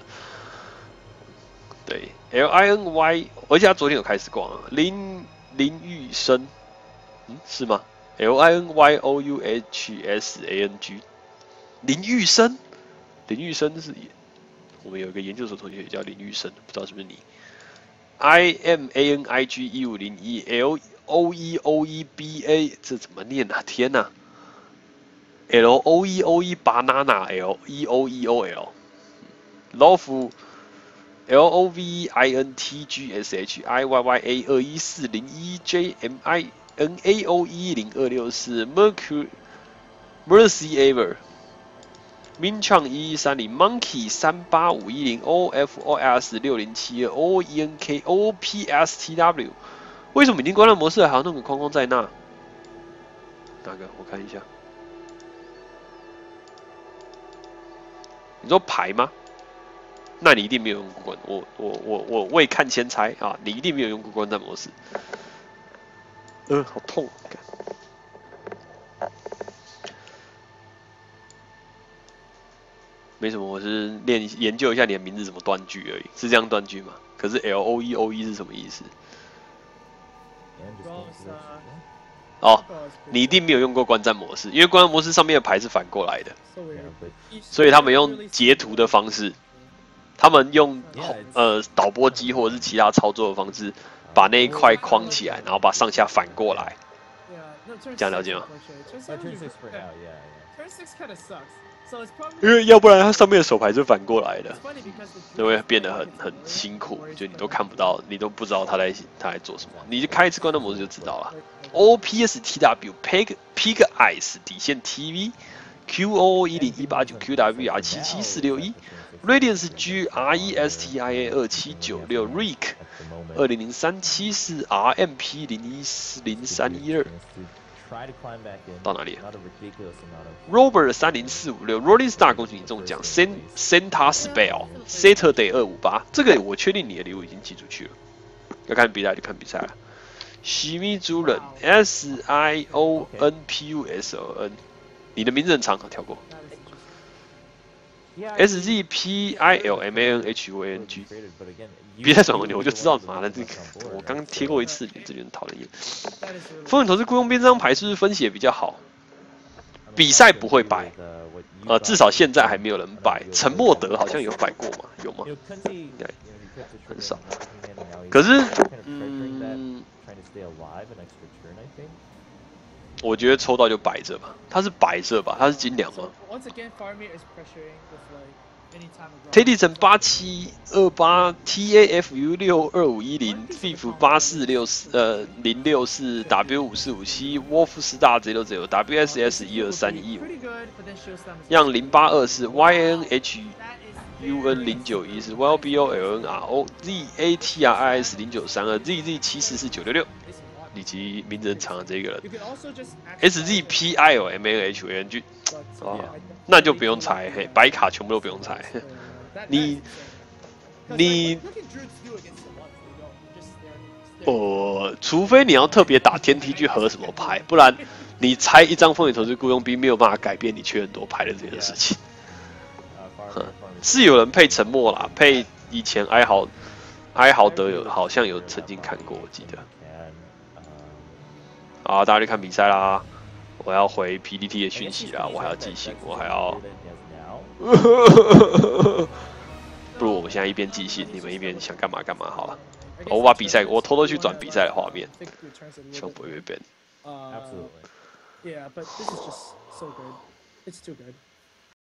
A: 对 ，L I N Y， 而且他昨天有开始逛啊，林林玉生。嗯，是吗 ？L I N Y O U H S A N G， 林玉生，林玉生是我们有一个研究所同学也叫林玉生，不知道是不是你 ？I M A N I G 一五零一 L O E O E B A， 这怎么念啊？天哪 L O E O E banana L E O E O L love L O V I N T G S H I Y Y A 二一四零一 J M I N A O E 零二六四 Mercury Mercy Ever Min Chang 一一三零 Monkey 三八五一零 O F O S 六零七二 O E N K O P S T W 为什么已经关了模式还有那个框框在那？哪个？我看一下。你说牌吗？那你一定没有用过关，我我我我未看先猜啊！你一定没有用过观战模式。呃，好痛！没什么，我是练研究一下你的名字怎么断句而已，是这样断句吗？可是 L O E O E 是什么意思？哦，你一定没有用过观战模式，因为观战模式上面的牌是反过来的，所以他们用截图的方式。他们用呃导播机或者是其他操作的方式，把那一块框起来，然后把上下反过来。这样了解吗？因为要不然它上面的手牌是反过来的，就会变得很很辛苦，就你都看不到，你都不知道他在他在做什么。你就开一次观战模式就知道了。O P S T W Pig Pig Eyes 底线 T V Q O O 一零一八九 Q W R 七七四六一。Radiance G R E S T I A 二七九六 Rick 二零零三七四 R M P 零一零三一二到哪里 ？Robert 三零四五六 Rolling Star 恭喜你中奖 Santa Spell Saturday 二五八这个我确定你的礼物已经寄出去了，要看比赛就看比赛了。西米主人 S I O N P U S O N 你的名字很长，跳过。S Z P I L M A N H U A N G， 别再转过牛，我就知道妈的这个，我刚贴过一次，你这边讨人厌。风险投资雇佣兵这张牌是不是分析比较好？比赛不会摆，呃，至少现在还没有人摆。陈默德好像有摆过吗？有吗？应该很少。可是，嗯，我觉得抽到就摆着吧，它是白色吧？它是金两吗 ？Teddy 乘八七二八 T A F U 六二五一零 Fif 八四六四呃零六四 W 五四五七 Wolf Star 零六零 W S S 一二三一五，让零八二四 Y N H U N 零九一是 Y B O L N R O Z A T R I S 零九三二 Z Z 七四四九六六。以及名字很长的这个人 ，S Z P I L M A H A N G， 哦，那就不用猜，嘿，白卡全部都不用猜。你你，哦，除非你要特别打天梯去合什么牌，不然你猜一张风险投资雇佣兵没有办法改变你缺很多牌的这件事情。是有人配沉默啦，配以前哀嚎哀嚎德有好像有曾经看过，我记得。好，大家去看比赛啦！我要回 P D T 的讯息啦，我还要寄信，我还要。不如我们现在一边寄信，你们一边想干嘛干嘛好了。我把比赛，我偷偷去转比赛的画面，希望不会被 ban。